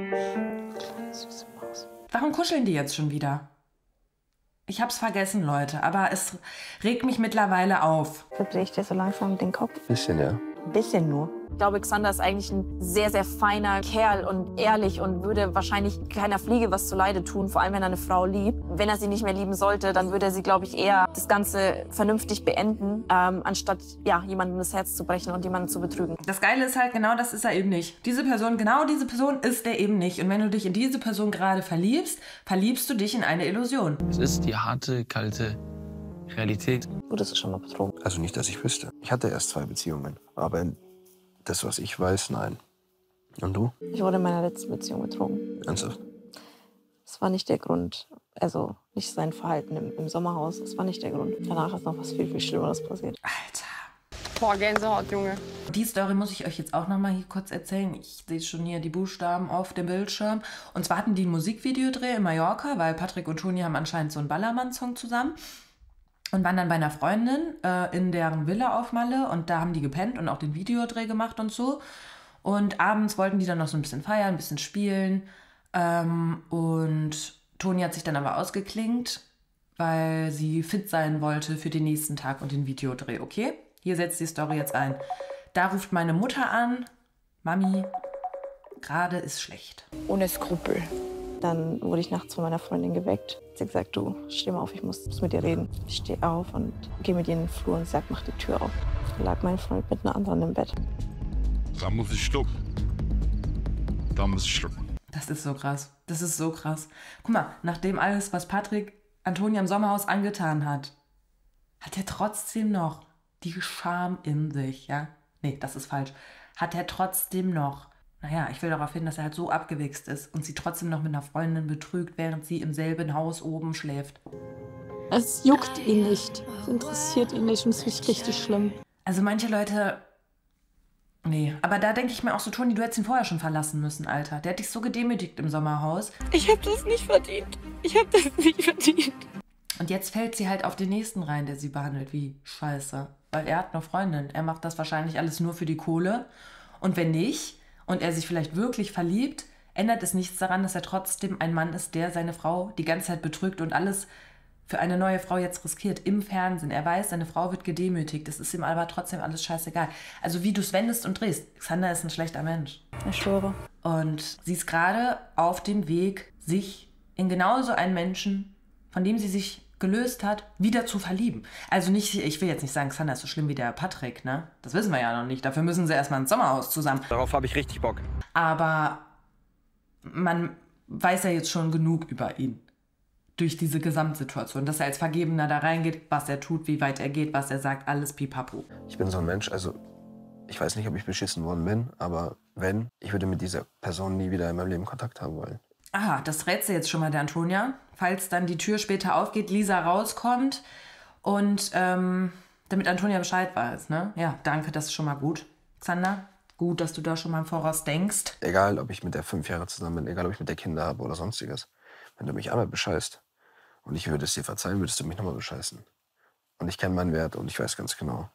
Warum kuscheln die jetzt schon wieder? Ich hab's vergessen, Leute, aber es regt mich mittlerweile auf. Verdrehe ich dir so langsam den Kopf? Bisschen, ja. Ein bisschen nur. Ich glaube, Xander ist eigentlich ein sehr, sehr feiner Kerl und ehrlich und würde wahrscheinlich keiner Fliege was zuleide tun, vor allem wenn er eine Frau liebt. Wenn er sie nicht mehr lieben sollte, dann würde er sie, glaube ich, eher das Ganze vernünftig beenden, ähm, anstatt ja, jemandem das Herz zu brechen und jemanden zu betrügen. Das Geile ist halt, genau das ist er eben nicht. Diese Person, genau diese Person ist er eben nicht. Und wenn du dich in diese Person gerade verliebst, verliebst du dich in eine Illusion. Es ist die harte, kalte Realität. Wurdest du schon mal betrogen? Also nicht, dass ich wüsste. Ich hatte erst zwei Beziehungen, aber das, was ich weiß, nein. Und du? Ich wurde in meiner letzten Beziehung betrogen. Ernsthaft? Das war nicht der Grund. Also nicht sein Verhalten im, im Sommerhaus. Das war nicht der Grund. Danach ist noch was viel, viel Schlimmeres passiert. Alter. Boah, Gänsehaut, Junge. Die Story muss ich euch jetzt auch noch mal hier kurz erzählen. Ich sehe schon hier die Buchstaben auf dem Bildschirm. Und zwar hatten die ein Musikvideodreh in Mallorca, weil Patrick und Toni haben anscheinend so einen Ballermann-Song zusammen. Und waren dann bei einer Freundin äh, in deren Villa auf Malle. Und da haben die gepennt und auch den Videodreh gemacht und so. Und abends wollten die dann noch so ein bisschen feiern, ein bisschen spielen. Ähm, und Toni hat sich dann aber ausgeklinkt, weil sie fit sein wollte für den nächsten Tag und den Videodreh. Okay, hier setzt die Story jetzt ein. Da ruft meine Mutter an. Mami, gerade ist schlecht. Ohne Skrupel. Dann wurde ich nachts von meiner Freundin geweckt. Sie hat gesagt, du, steh mal auf, ich muss, muss mit dir reden. Ich stehe auf und gehe mit ihr in den Flur und sag, mach die Tür auf. Da lag mein Freund mit einer anderen im Bett. Da muss ich schlucken. Da muss ich schlucken. Das ist so krass. Das ist so krass. Guck mal, nachdem alles, was Patrick Antonia im Sommerhaus angetan hat, hat er trotzdem noch die Scham in sich, ja? Nee, das ist falsch. Hat er trotzdem noch, naja, ich will darauf hin, dass er halt so abgewichst ist und sie trotzdem noch mit einer Freundin betrügt, während sie im selben Haus oben schläft. Es juckt ihn nicht. Es interessiert ihn nicht und es ist richtig schlimm. Also manche Leute... Nee, aber da denke ich mir auch so, Toni, du hättest ihn vorher schon verlassen müssen, Alter. Der hat dich so gedemütigt im Sommerhaus. Ich hab das nicht verdient. Ich hab das nicht verdient. Und jetzt fällt sie halt auf den nächsten rein, der sie behandelt wie Scheiße. Weil er hat eine Freundin. Er macht das wahrscheinlich alles nur für die Kohle. Und wenn nicht, und er sich vielleicht wirklich verliebt, ändert es nichts daran, dass er trotzdem ein Mann ist, der seine Frau die ganze Zeit betrügt und alles für eine neue Frau jetzt riskiert im Fernsehen. Er weiß, seine Frau wird gedemütigt. Das ist ihm aber trotzdem alles scheißegal. Also wie du es wendest und drehst. Xander ist ein schlechter Mensch. Ich schwöre. Und sie ist gerade auf dem Weg, sich in genauso einen Menschen, von dem sie sich gelöst hat, wieder zu verlieben. Also nicht, ich will jetzt nicht sagen, Xander ist so schlimm wie der Patrick, ne? Das wissen wir ja noch nicht. Dafür müssen sie erstmal ins Sommerhaus zusammen. Darauf habe ich richtig Bock. Aber man weiß ja jetzt schon genug über ihn. Durch diese Gesamtsituation, dass er als Vergebener da reingeht, was er tut, wie weit er geht, was er sagt, alles pipapo. Ich bin so ein Mensch, also ich weiß nicht, ob ich beschissen worden bin, aber wenn, ich würde mit dieser Person nie wieder in meinem Leben Kontakt haben wollen. Aha, das rät sie jetzt schon mal der Antonia. Falls dann die Tür später aufgeht, Lisa rauskommt und ähm, damit Antonia Bescheid weiß, ne? Ja, danke, das ist schon mal gut. Xander, gut, dass du da schon mal im Voraus denkst. Egal, ob ich mit der fünf Jahre zusammen bin, egal, ob ich mit der Kinder habe oder sonstiges. Wenn du mich einmal bescheißt und ich würde es dir verzeihen, würdest du mich nochmal bescheißen. Und ich kenne meinen Wert und ich weiß ganz genau.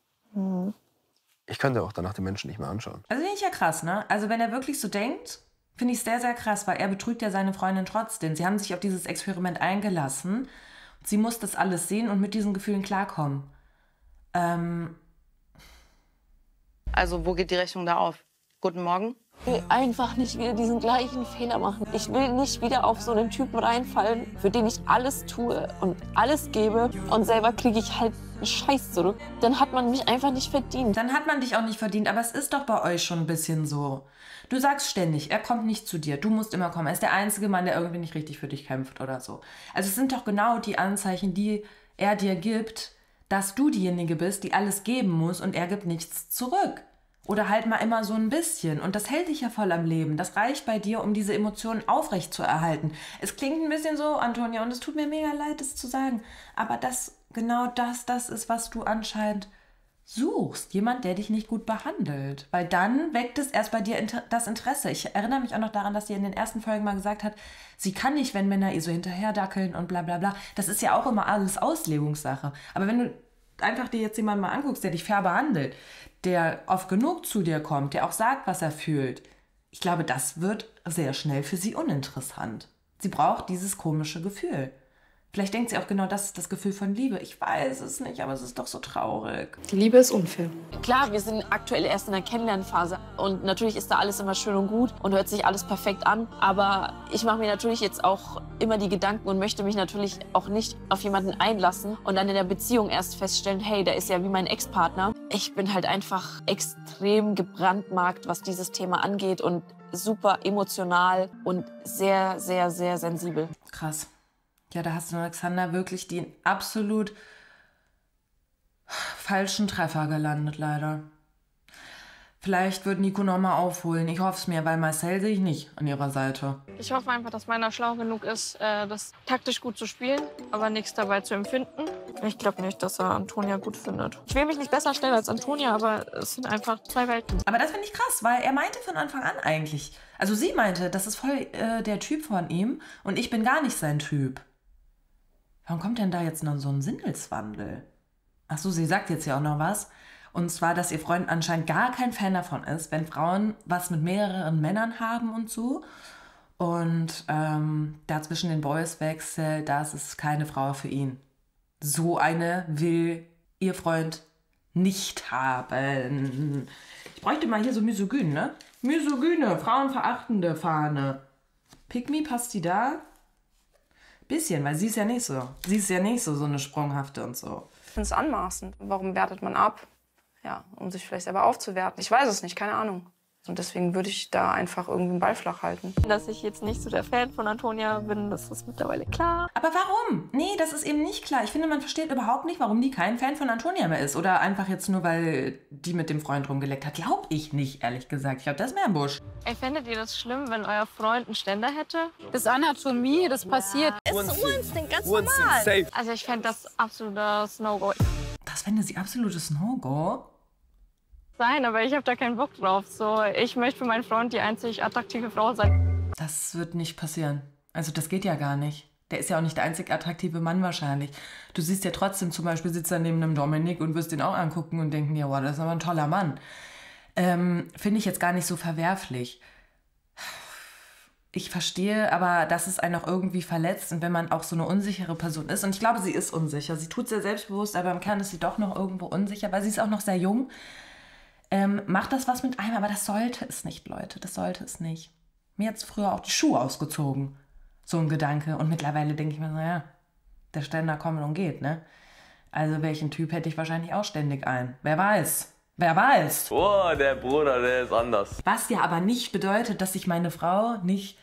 Mhm. Ich könnte auch danach den Menschen nicht mehr anschauen. Also finde ich ja krass, ne? Also wenn er wirklich so denkt, Finde ich sehr, sehr krass, weil er betrügt ja seine Freundin trotzdem. Sie haben sich auf dieses Experiment eingelassen. Sie muss das alles sehen und mit diesen Gefühlen klarkommen. Ähm... Also, wo geht die Rechnung da auf? Guten Morgen? Ich will einfach nicht wieder diesen gleichen Fehler machen. Ich will nicht wieder auf so einen Typen reinfallen, für den ich alles tue und alles gebe und selber kriege ich halt einen Scheiß zurück. Dann hat man mich einfach nicht verdient. Dann hat man dich auch nicht verdient, aber es ist doch bei euch schon ein bisschen so. Du sagst ständig, er kommt nicht zu dir, du musst immer kommen. Er ist der einzige Mann, der irgendwie nicht richtig für dich kämpft oder so. Also es sind doch genau die Anzeichen, die er dir gibt, dass du diejenige bist, die alles geben muss und er gibt nichts zurück. Oder halt mal immer so ein bisschen. Und das hält dich ja voll am Leben. Das reicht bei dir, um diese Emotionen aufrecht zu erhalten. Es klingt ein bisschen so, Antonia, und es tut mir mega leid, das zu sagen. Aber das, genau das, das ist, was du anscheinend suchst. Jemand, der dich nicht gut behandelt. Weil dann weckt es erst bei dir das Interesse. Ich erinnere mich auch noch daran, dass sie in den ersten Folgen mal gesagt hat, sie kann nicht, wenn Männer ihr so hinterherdackeln und bla bla bla. Das ist ja auch immer alles Auslegungssache. Aber wenn du einfach dir jetzt jemanden mal anguckst, der dich fair behandelt, der oft genug zu dir kommt, der auch sagt, was er fühlt, ich glaube, das wird sehr schnell für sie uninteressant. Sie braucht dieses komische Gefühl. Vielleicht denkt sie auch genau, das ist das Gefühl von Liebe. Ich weiß es nicht, aber es ist doch so traurig. Die Liebe ist unfair. Klar, wir sind aktuell erst in der Kennenlernphase und natürlich ist da alles immer schön und gut und hört sich alles perfekt an. Aber ich mache mir natürlich jetzt auch immer die Gedanken und möchte mich natürlich auch nicht auf jemanden einlassen und dann in der Beziehung erst feststellen, hey, der ist ja wie mein Ex-Partner. Ich bin halt einfach extrem gebrandmarkt, was dieses Thema angeht und super emotional und sehr, sehr, sehr sensibel. Krass. Ja, da hast du Alexander wirklich den absolut falschen Treffer gelandet, leider. Vielleicht wird Nico noch mal aufholen. Ich hoffe es mir, weil Marcel sehe ich nicht an ihrer Seite. Ich hoffe einfach, dass meiner schlau genug ist, äh, das taktisch gut zu spielen, aber nichts dabei zu empfinden. Ich glaube nicht, dass er Antonia gut findet. Ich will mich nicht besser stellen als Antonia, aber es sind einfach zwei Welten. Aber das finde ich krass, weil er meinte von Anfang an eigentlich, also sie meinte, das ist voll äh, der Typ von ihm und ich bin gar nicht sein Typ. Warum kommt denn da jetzt noch so ein Sinneswandel? Ach so, sie sagt jetzt ja auch noch was. Und zwar, dass ihr Freund anscheinend gar kein Fan davon ist, wenn Frauen was mit mehreren Männern haben und so. Und ähm, da zwischen den Boys wechselt, das ist keine Frau für ihn. So eine will ihr Freund nicht haben. Ich bräuchte mal hier so misogyn, ne? Misogyne, frauenverachtende Fahne. Pick me, passt die da? Bisschen, weil sie ist ja nicht so. Sie ist ja nicht so, so eine sprunghafte und so. Ich finde es anmaßend. Warum wertet man ab? Ja, um sich vielleicht selber aufzuwerten. Ich weiß es nicht, keine Ahnung. Und deswegen würde ich da einfach irgendwie einen Ball flach halten. Dass ich jetzt nicht so der Fan von Antonia bin, das ist mittlerweile klar. Aber warum? Nee, das ist eben nicht klar. Ich finde, man versteht überhaupt nicht, warum die kein Fan von Antonia mehr ist. Oder einfach jetzt nur, weil die mit dem Freund rumgeleckt hat. Glaub ich nicht, ehrlich gesagt. Ich glaube, das ist mehr im Busch. Ey, fändet ihr das schlimm, wenn euer Freund einen Ständer hätte? Das ist Anatomie, das passiert. Ist Urinstinkt, ganz normal. Also ich fände das absolutes No-Go. Das fände sie absolutes No-Go? Sein, aber ich habe da keinen Bock drauf. So, ich möchte für meinen Freund die einzig attraktive Frau sein. Das wird nicht passieren. Also das geht ja gar nicht. Der ist ja auch nicht der einzig attraktive Mann wahrscheinlich. Du siehst ja trotzdem, zum Beispiel sitzt er neben einem Dominik und wirst ihn auch angucken und denken, ja, wow, das ist aber ein toller Mann. Ähm, finde ich jetzt gar nicht so verwerflich. Ich verstehe, aber dass es einen auch irgendwie verletzt und wenn man auch so eine unsichere Person ist. Und ich glaube, sie ist unsicher. Sie tut sehr selbstbewusst, aber im Kern ist sie doch noch irgendwo unsicher, weil sie ist auch noch sehr jung. Ähm, macht das was mit einem, aber das sollte es nicht, Leute. Das sollte es nicht. Mir hat es früher auch die Schuhe ausgezogen. So ein Gedanke. Und mittlerweile denke ich mir, naja, der Ständer kommt und geht, ne? Also welchen Typ hätte ich wahrscheinlich auch ständig ein? Wer weiß? Wer weiß? Oh, der Bruder, der ist anders. Was ja aber nicht bedeutet, dass ich meine Frau nicht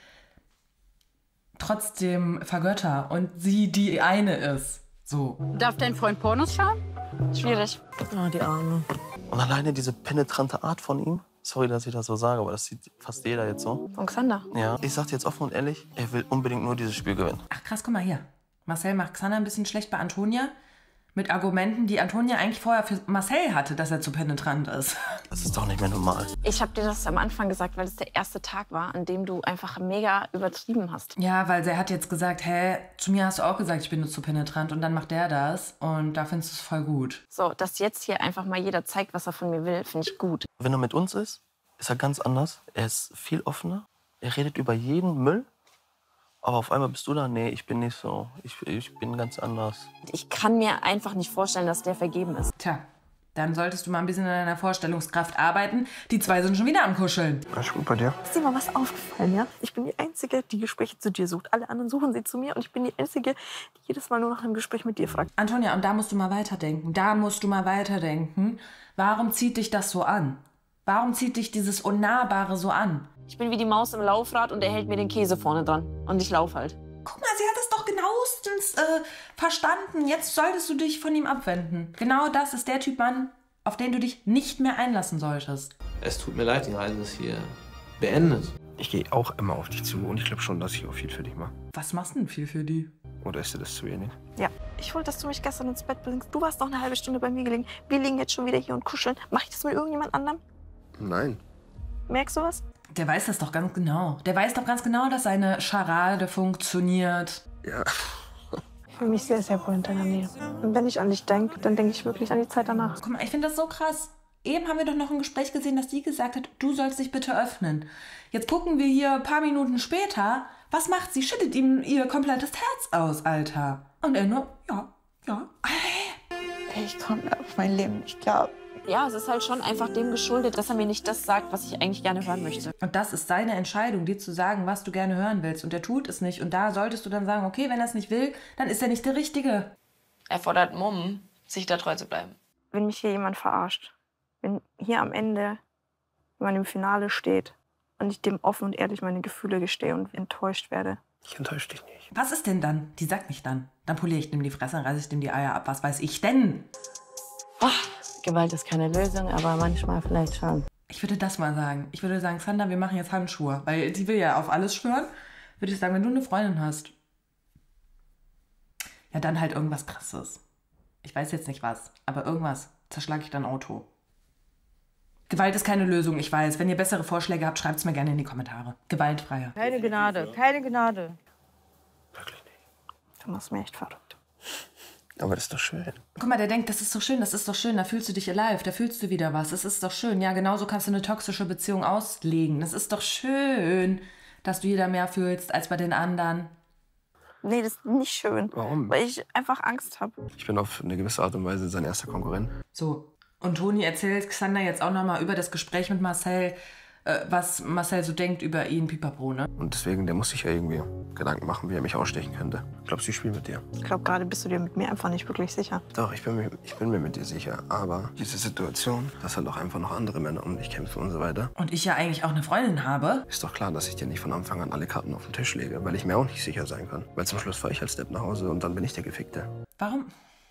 trotzdem vergötter und sie die eine ist. So. Darf dein Freund Pornos schauen? Schwierig. Ah, die Arme. Und alleine diese penetrante Art von ihm, sorry, dass ich das so sage, aber das sieht fast jeder jetzt so. Von Xander? Ja, ich sag dir jetzt offen und ehrlich, er will unbedingt nur dieses Spiel gewinnen. Ach krass, guck mal hier. Marcel macht Xander ein bisschen schlecht bei Antonia. Mit Argumenten, die Antonia eigentlich vorher für Marcel hatte, dass er zu penetrant ist. Das ist doch nicht mehr normal. Ich habe dir das am Anfang gesagt, weil es der erste Tag war, an dem du einfach mega übertrieben hast. Ja, weil er hat jetzt gesagt, hä, zu mir hast du auch gesagt, ich bin nur zu penetrant. Und dann macht der das und da findest du es voll gut. So, dass jetzt hier einfach mal jeder zeigt, was er von mir will, finde ich gut. Wenn er mit uns ist, ist er ganz anders. Er ist viel offener. er redet über jeden Müll, aber auf einmal bist du da, nee, ich bin nicht so, ich, ich bin ganz anders. Ich kann mir einfach nicht vorstellen, dass der vergeben ist. Tja, dann solltest du mal ein bisschen an deiner Vorstellungskraft arbeiten. Die zwei sind schon wieder am Kuscheln. Alles gut bei dir? Ist dir mal was aufgefallen, ja? Ich bin die Einzige, die Gespräche zu dir sucht. Alle anderen suchen sie zu mir und ich bin die Einzige, die jedes Mal nur nach einem Gespräch mit dir fragt. Antonia, und da musst du mal weiterdenken. Da musst du mal weiterdenken. Warum zieht dich das so an? Warum zieht dich dieses Unnahbare so an? Ich bin wie die Maus im Laufrad und er hält mir den Käse vorne dran. Und ich laufe halt. Guck mal, sie hat es doch genauestens äh, verstanden. Jetzt solltest du dich von ihm abwenden. Genau das ist der Typ Mann, auf den du dich nicht mehr einlassen solltest. Es tut mir leid, die Reise ist hier beendet. Ich gehe auch immer auf dich zu und ich glaube schon, dass ich auch viel für dich mache. Was machst du denn viel für die? Oder ist dir das zu wenig? Ja, ich wollte, dass du mich gestern ins Bett bringst. Du warst noch eine halbe Stunde bei mir gelegen. Wir liegen jetzt schon wieder hier und kuscheln. Mach ich das mit irgendjemand anderem? Nein. Merkst du was? Der weiß das doch ganz genau. Der weiß doch ganz genau, dass seine Scharade funktioniert. Ja. Ich fühle mich sehr, sehr wohl in deiner Nähe. Und wenn ich an dich denke, dann denke ich wirklich an die Zeit danach. Guck mal, ich finde das so krass. Eben haben wir doch noch ein Gespräch gesehen, dass die gesagt hat, du sollst dich bitte öffnen. Jetzt gucken wir hier ein paar Minuten später. Was macht sie? Schüttet ihm ihr komplettes Herz aus, Alter. Und er nur, ja, ja. Ich komme auf mein Leben nicht klar. Ja, es ist halt schon einfach dem geschuldet, dass er mir nicht das sagt, was ich eigentlich gerne hören möchte. Und das ist seine Entscheidung, dir zu sagen, was du gerne hören willst. Und er tut es nicht. Und da solltest du dann sagen, okay, wenn er es nicht will, dann ist er nicht der Richtige. Er fordert Mumm, sich da treu zu bleiben. Wenn mich hier jemand verarscht, wenn hier am Ende jemand im Finale steht und ich dem offen und ehrlich meine Gefühle gestehe und enttäuscht werde. Ich enttäusche dich nicht. Was ist denn dann? Die sagt nicht dann. Dann poliere ich dem die Fresse, dann reiße ich dem die Eier ab. Was weiß ich denn? Oh, Gewalt ist keine Lösung, aber manchmal vielleicht schon. Ich würde das mal sagen. Ich würde sagen, Xander, wir machen jetzt Handschuhe. Weil sie will ja auf alles schwören. Würde ich sagen, wenn du eine Freundin hast, ja, dann halt irgendwas Krasses. Ich weiß jetzt nicht was, aber irgendwas. Zerschlage ich dein Auto. Gewalt ist keine Lösung, ich weiß. Wenn ihr bessere Vorschläge habt, schreibt es mir gerne in die Kommentare. Gewaltfreier. Keine Gnade, keine Gnade. Du machst mich echt verrückt. Aber das ist doch schön. Guck mal, der denkt, das ist doch schön, das ist doch schön, da fühlst du dich alive, da fühlst du wieder was, das ist doch schön. Ja, genauso kannst du eine toxische Beziehung auslegen. Das ist doch schön, dass du hier da mehr fühlst als bei den anderen. Nee, das ist nicht schön. Warum? Weil ich einfach Angst habe. Ich bin auf eine gewisse Art und Weise sein erster Konkurrent. So, und Toni erzählt Xander jetzt auch nochmal über das Gespräch mit Marcel, äh, was Marcel so denkt über ihn, Pipapo, ne? Und deswegen, der muss sich ja irgendwie Gedanken machen, wie er mich ausstechen könnte. Glaubst du, ich spiele mit dir? Ich glaube, gerade bist du dir mit mir einfach nicht wirklich sicher. Doch, ich bin, mir, ich bin mir mit dir sicher. Aber diese Situation, dass halt auch einfach noch andere Männer um dich kämpfen und so weiter. Und ich ja eigentlich auch eine Freundin habe. Ist doch klar, dass ich dir nicht von Anfang an alle Karten auf den Tisch lege, weil ich mir auch nicht sicher sein kann. Weil zum Schluss fahre ich als Depp nach Hause und dann bin ich der Gefickte. Warum?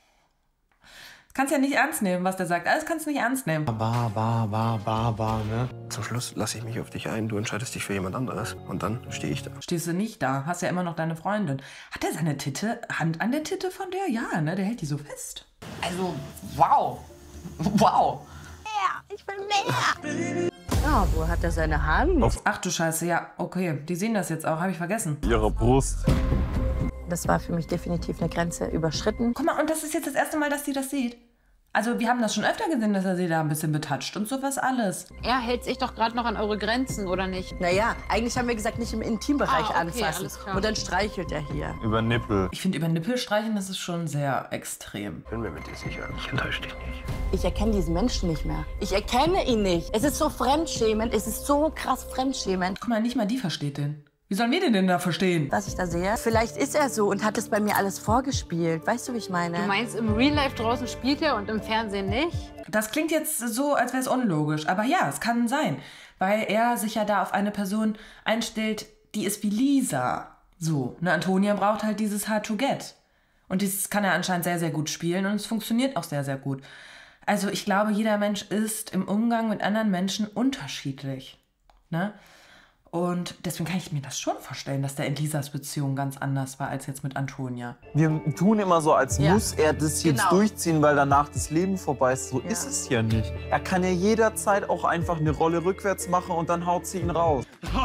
Das kannst ja nicht ernst nehmen, was der sagt. Alles kannst du nicht ernst nehmen. Bar, bar, bar, bar, bar, ne? Zum Schluss lasse ich mich auf dich ein, du entscheidest dich für jemand anderes. Und dann stehe ich da. Stehst du nicht da, hast ja immer noch deine Freundin. Hat er seine Titte, Hand an der Titte von der? Ja, ne? Der hält die so fest. Also, wow. Wow. Ja, ich will mehr. Ja, wo hat er seine Haare? Ach du Scheiße, ja, okay. Die sehen das jetzt auch, habe ich vergessen. Ihre Brust. Das war für mich definitiv eine Grenze überschritten. Guck mal, und das ist jetzt das erste Mal, dass sie das sieht. Also wir haben das schon öfter gesehen, dass er sie da ein bisschen betatscht und sowas alles. Er hält sich doch gerade noch an eure Grenzen, oder nicht? Naja, eigentlich haben wir gesagt, nicht im Intimbereich Ah, okay, anfassen. alles klar. Und dann streichelt er hier. Über Nippel. Ich finde, über Nippel streichen, das ist schon sehr extrem. Bin mir mit dir sicher. Ich enttäusche dich nicht. Ich erkenne diesen Menschen nicht mehr. Ich erkenne ihn nicht. Es ist so fremdschämend. Es ist so krass fremdschämend. Guck mal, nicht mal die versteht den. Wie sollen wir den denn da verstehen? Was ich da sehe, vielleicht ist er so und hat es bei mir alles vorgespielt. Weißt du, wie ich meine? Du meinst, im Real Life draußen spielt er und im Fernsehen nicht? Das klingt jetzt so, als wäre es unlogisch. Aber ja, es kann sein. Weil er sich ja da auf eine Person einstellt, die ist wie Lisa. So, ne, Antonia braucht halt dieses Hard to Get. Und dieses kann er anscheinend sehr, sehr gut spielen und es funktioniert auch sehr, sehr gut. Also ich glaube, jeder Mensch ist im Umgang mit anderen Menschen unterschiedlich. Ne? Und deswegen kann ich mir das schon vorstellen, dass der in Lisas Beziehung ganz anders war als jetzt mit Antonia. Wir tun immer so, als Ja. muss er das jetzt Genau. durchziehen, weil danach das Leben vorbei ist. So Ja. ist es ja nicht. Er kann ja jederzeit auch einfach eine Rolle rückwärts machen und dann haut sie ihn raus.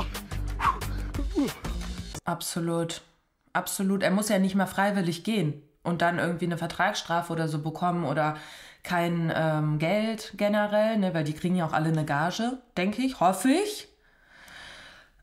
Absolut. Absolut. Er muss ja nicht mal freiwillig gehen und dann irgendwie eine Vertragsstrafe oder so bekommen oder kein ähm, Geld generell, ne, weil die kriegen ja auch alle eine Gage, denke ich, hoffe ich.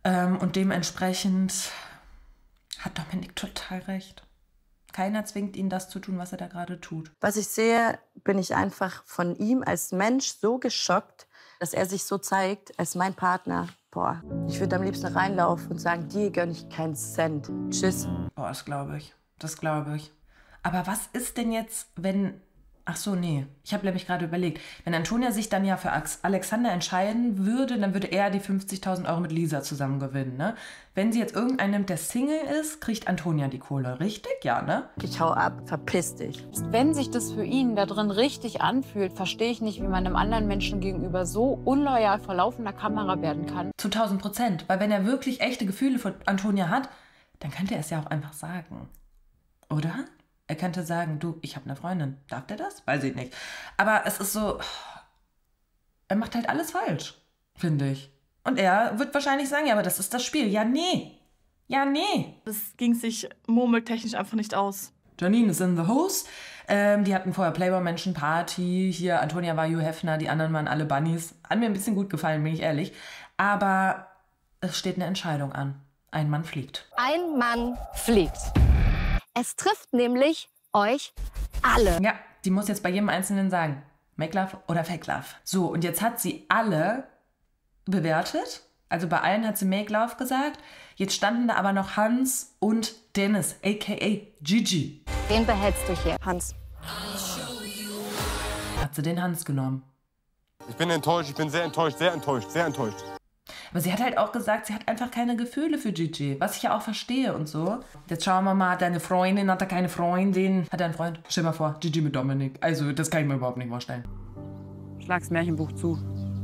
Ähm, und dementsprechend hat Dominik total recht. Keiner zwingt ihn, das zu tun, was er da gerade tut. Was ich sehe, bin ich einfach von ihm als Mensch so geschockt, dass er sich so zeigt als mein Partner. Boah, ich würde am liebsten reinlaufen und sagen, dir gönn ich keinen Cent. Tschüss. Boah, das glaube ich. Das glaube ich. Aber was ist denn jetzt, wenn... Ach so, nee. Ich habe nämlich gerade überlegt, wenn Antonia sich dann ja für Alexander entscheiden würde, dann würde er die fünfzigtausend Euro mit Lisa zusammen gewinnen, ne? Wenn sie jetzt irgendeinen nimmt, der Single ist, kriegt Antonia die Kohle, richtig? Ja, ne? Ich hau ab, verpiss dich. Wenn sich das für ihn da drin richtig anfühlt, verstehe ich nicht, wie man einem anderen Menschen gegenüber so unloyal vor laufender Kamera werden kann. Zu tausend Prozent. Weil wenn er wirklich echte Gefühle für Antonia hat, dann könnte er es ja auch einfach sagen. Oder? Er könnte sagen, du, ich habe eine Freundin. Darf der das? Weiß ich nicht. Aber es ist so, er macht halt alles falsch, finde ich. Und er wird wahrscheinlich sagen, ja, aber das ist das Spiel. Ja, nee. Ja, nee. Das ging sich murmeltechnisch einfach nicht aus. Janine ist in the house. Ähm, die hatten vorher Playboy-Menschen-Party. Hier, Antonia war Hugh Hefner, die anderen waren alle Bunnies. Hat mir ein bisschen gut gefallen, bin ich ehrlich. Aber es steht eine Entscheidung an. Ein Mann fliegt. Ein Mann fliegt. Es trifft nämlich euch alle. Ja, die muss jetzt bei jedem Einzelnen sagen, Make Love oder Fake Love. So, und jetzt hat sie alle bewertet. Also bei allen hat sie Make Love gesagt. Jetzt standen da aber noch Hans und Dennis, a k a. Gigi. Wen behältst du hier? Hans. Hat sie den Hans genommen. Ich bin enttäuscht, ich bin sehr enttäuscht, sehr enttäuscht, sehr enttäuscht. Aber sie hat halt auch gesagt, sie hat einfach keine Gefühle für Gigi, was ich ja auch verstehe und so. Jetzt schauen wir mal, hat er eine Freundin, hat er keine Freundin? Hat er einen Freund? Stell mal vor, Gigi mit Dominik. Also, das kann ich mir überhaupt nicht vorstellen. Schlag's Märchenbuch zu.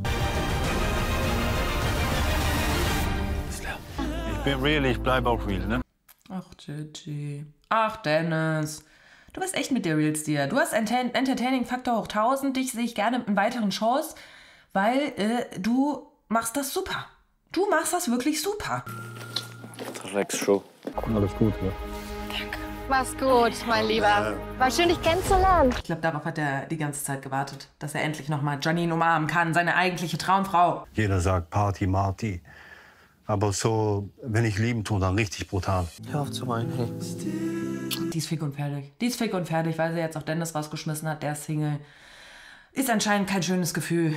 Ich bin real, ich bleibe auch real, ne? Ach, Gigi. Ach, Dennis. Du bist echt mit der Real-Stier. Du hast einen Entertaining-Faktor hoch tausend. Dich sehe ich gerne in weiteren Shows, weil äh, du machst das super. Du machst das wirklich super. Rex-Show. Alles gut, ja. Mach's gut, mein Lieber. War schön, dich kennenzulernen. Ich glaube, darauf hat er die ganze Zeit gewartet, dass er endlich noch mal Janine umarmen kann, seine eigentliche Traumfrau. Jeder sagt Party, Marty. Aber so, wenn ich lieben tue, dann richtig brutal. Hör auf zu weinen, hey. Die ist fick und fertig. Die ist fick und fertig, weil sie jetzt auch Dennis rausgeschmissen hat, der ist Single. Ist anscheinend kein schönes Gefühl.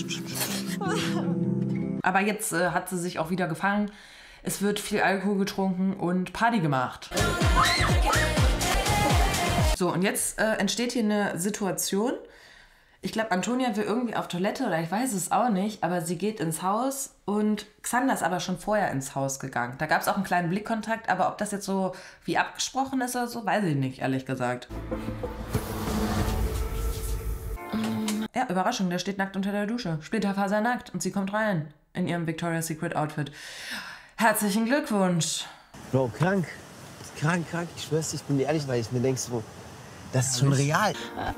Aber jetzt äh, hat sie sich auch wieder gefangen. Es wird viel Alkohol getrunken und Party gemacht. So, und jetzt äh, entsteht hier eine Situation. Ich glaube, Antonia will irgendwie auf Toilette oder ich weiß es auch nicht, aber sie geht ins Haus und Xander ist aber schon vorher ins Haus gegangen. Da gab es auch einen kleinen Blickkontakt, aber ob das jetzt so wie abgesprochen ist oder so, weiß ich nicht, ehrlich gesagt. Ja, Überraschung, der steht nackt unter der Dusche. Splitterfasernackt und sie kommt rein in ihrem Victoria's Secret Outfit. Herzlichen Glückwunsch. Bro, krank. Krank, krank. Ich schwör's dir, ich bin dir ehrlich, weil ich mir denk so, das ist schon real.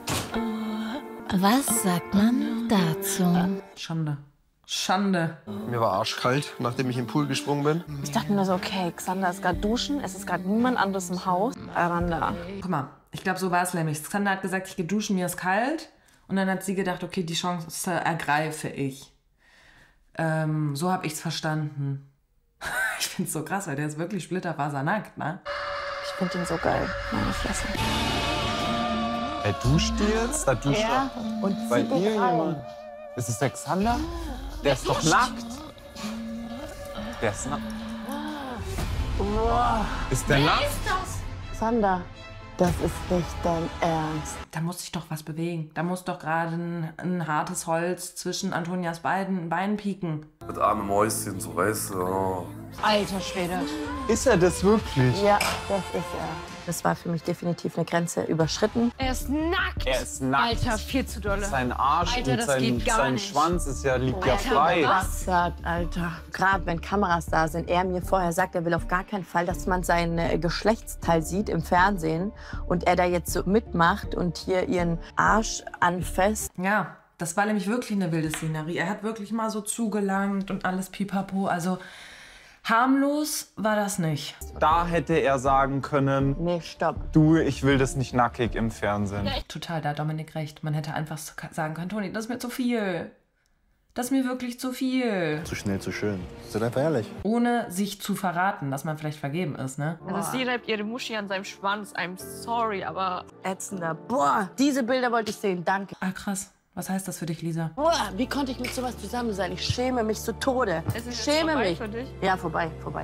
Was sagt man dazu? Schande. Schande. Mir war arschkalt, nachdem ich im Pool gesprungen bin. Ich dachte mir so, okay, Xander ist gerade duschen, es ist gerade niemand anderes im Haus. Aranda. Guck mal, ich glaube, so war es nämlich. Xander hat gesagt, ich gehe duschen, mir ist kalt. Und dann hat sie gedacht, okay, die Chance ergreife ich. Ähm, so habe ich es verstanden. Ich finde es so krass, weil der ist wirklich splitterfasernackt, ne? Ich finde ihn so geil, meine Fresse. Er duscht jetzt? Da duscht Ja, er. und Bei zieht ihn ihr rein. jemand? Ist es der Xander? Der ist doch nackt. Der ist nackt. Ist der nackt? Xander, das ist nicht dein Ernst. Da muss sich doch was bewegen. Da muss doch gerade ein, ein hartes Holz zwischen Antonias beiden Beinen pieken. Mit armen Mäuschen, so weißt du. Oh. Alter Schwede. Ist er das wirklich? Ja, das ist er. Das war für mich definitiv eine Grenze überschritten. Er ist nackt. Er ist nackt. Alter, viel zu dolle. Sein Arsch Alter, und das sein, geht gar sein nicht. Schwanz ist ja, liegt ja Alter, frei. Was sagt, Alter? Gerade wenn Kameras da sind, er mir vorher sagt, er will auf gar keinen Fall, dass man sein äh, Geschlechtsteil sieht im Fernsehen und er da jetzt so mitmacht und hier ihren Arsch anfasst. Ja, das war nämlich wirklich eine wilde Szenerie. Er hat wirklich mal so zugelangt und alles pipapo. Also harmlos war das nicht. Da hätte er sagen können, nee, stopp. Du, ich will das nicht nackig im Fernsehen. Total, da hat Dominik recht. Man hätte einfach sagen können, Toni, das ist mir zu viel. Das ist mir wirklich zu viel. Zu schnell, zu schön. Seid einfach ehrlich. Ohne sich zu verraten, dass man vielleicht vergeben ist, ne? Also sie reibt ihre Muschi an seinem Schwanz. I'm sorry, aber... Ätzender. Boah, diese Bilder wollte ich sehen. Danke. Ah, krass. Was heißt das für dich, Lisa? Boah, wie konnte ich mit sowas zusammen sein? Ich schäme mich zu Tode. Es ist ich jetzt schäme vorbei mich. für dich? Ja, vorbei, vorbei.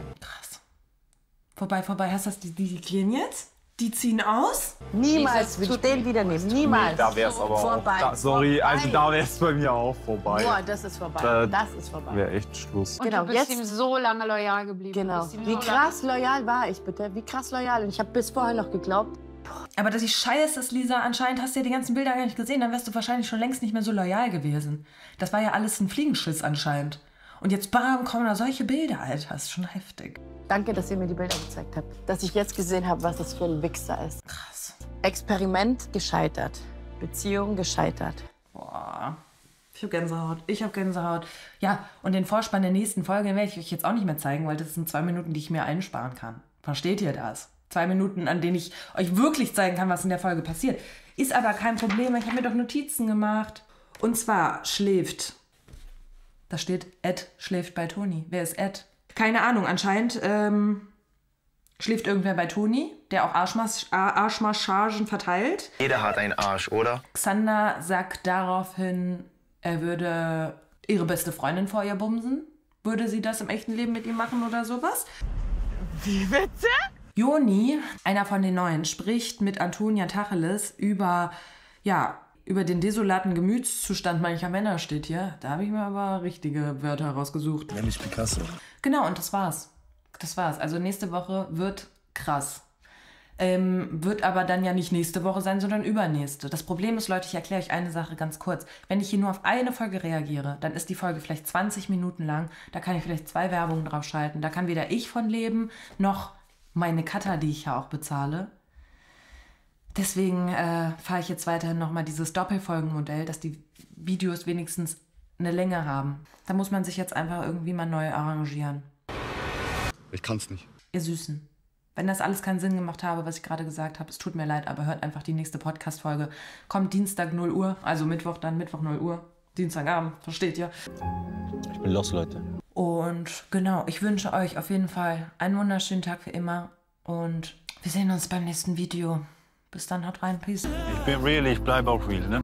Vorbei, vorbei. Hast du das, die, die, die gehen jetzt? Die ziehen aus? Niemals will ich den wieder nehmen. Niemals. Da wär's aber vorbei. auch. Da, sorry, also Vorbei. da wär's bei mir auch vorbei. Boah, das ist vorbei. Da das ist vorbei. Wäre echt Schluss. Und Genau, du bist jetzt- ihm so lange loyal geblieben. Genau. Du bist ihm Wie so krass loyal war ich, bitte? Wie krass loyal. Und ich habe bis vorher noch geglaubt, Aber dass ich scheiße ist, Lisa, anscheinend hast du ja die ganzen Bilder gar nicht gesehen, dann wärst du wahrscheinlich schon längst nicht mehr so loyal gewesen. Das war ja alles ein Fliegenschiss anscheinend. Und jetzt bam, kommen da solche Bilder, Alter. Das ist schon heftig. danke, dass ihr mir die Bilder gezeigt habt. Dass ich jetzt gesehen habe, was das für ein Wichser ist. Krass. Experiment gescheitert. Beziehung gescheitert. Boah. Ich hab Gänsehaut. Ich hab Gänsehaut. Ja, und den Vorspann der nächsten Folge werde ich euch jetzt auch nicht mehr zeigen, weil das sind zwei Minuten, die ich mir einsparen kann. Versteht ihr das? Zwei Minuten, an denen ich euch wirklich zeigen kann, was in der Folge passiert. Ist aber kein Problem, ich habe mir doch Notizen gemacht. Und zwar schläft. Da steht, Ed schläft bei Toni. Wer ist Ed? Keine Ahnung, anscheinend ähm, schläft irgendwer bei Toni, der auch Arschmas Arschmassagen verteilt. Jeder hat einen Arsch, oder? Xander sagt daraufhin, er würde ihre beste Freundin vor ihr bumsen. Würde sie das im echten Leben mit ihm machen oder sowas? Wie bitte? Joni, einer von den Neuen, spricht mit Antonia Tacheles über, ja, über den desolaten Gemütszustand mancher Männer, steht hier. Da habe ich mir aber richtige Wörter rausgesucht. Nämlich Picasso. Genau, und das war's. Das war's. Also nächste Woche wird krass. Ähm, wird aber dann ja nicht nächste Woche sein, sondern übernächste. Das Problem ist, Leute, ich erkläre euch eine Sache ganz kurz. Wenn ich hier nur auf eine Folge reagiere, dann ist die Folge vielleicht zwanzig Minuten lang. Da kann ich vielleicht zwei Werbungen drauf schalten. Da kann weder ich von leben, noch meine Cutter, die ich ja auch bezahle. Deswegen äh, fahre ich jetzt weiterhin nochmal dieses Doppelfolgenmodell, dass die Videos wenigstens eine Länge haben. Da muss man sich jetzt einfach irgendwie mal neu arrangieren. Ich kann's nicht. Ihr Süßen. Wenn das alles keinen Sinn gemacht habe, was ich gerade gesagt habe, es tut mir leid, aber hört einfach die nächste Podcast-Folge. Kommt Dienstag null Uhr, also Mittwoch dann, Mittwoch null Uhr. Dienstagabend, versteht ihr? Ich bin los, Leute. Und genau, ich wünsche euch auf jeden Fall einen wunderschönen Tag wie immer. Und wir sehen uns beim nächsten Video. Bis dann, haut rein, peace. Ich bin real, ich bleibe auch real, ne?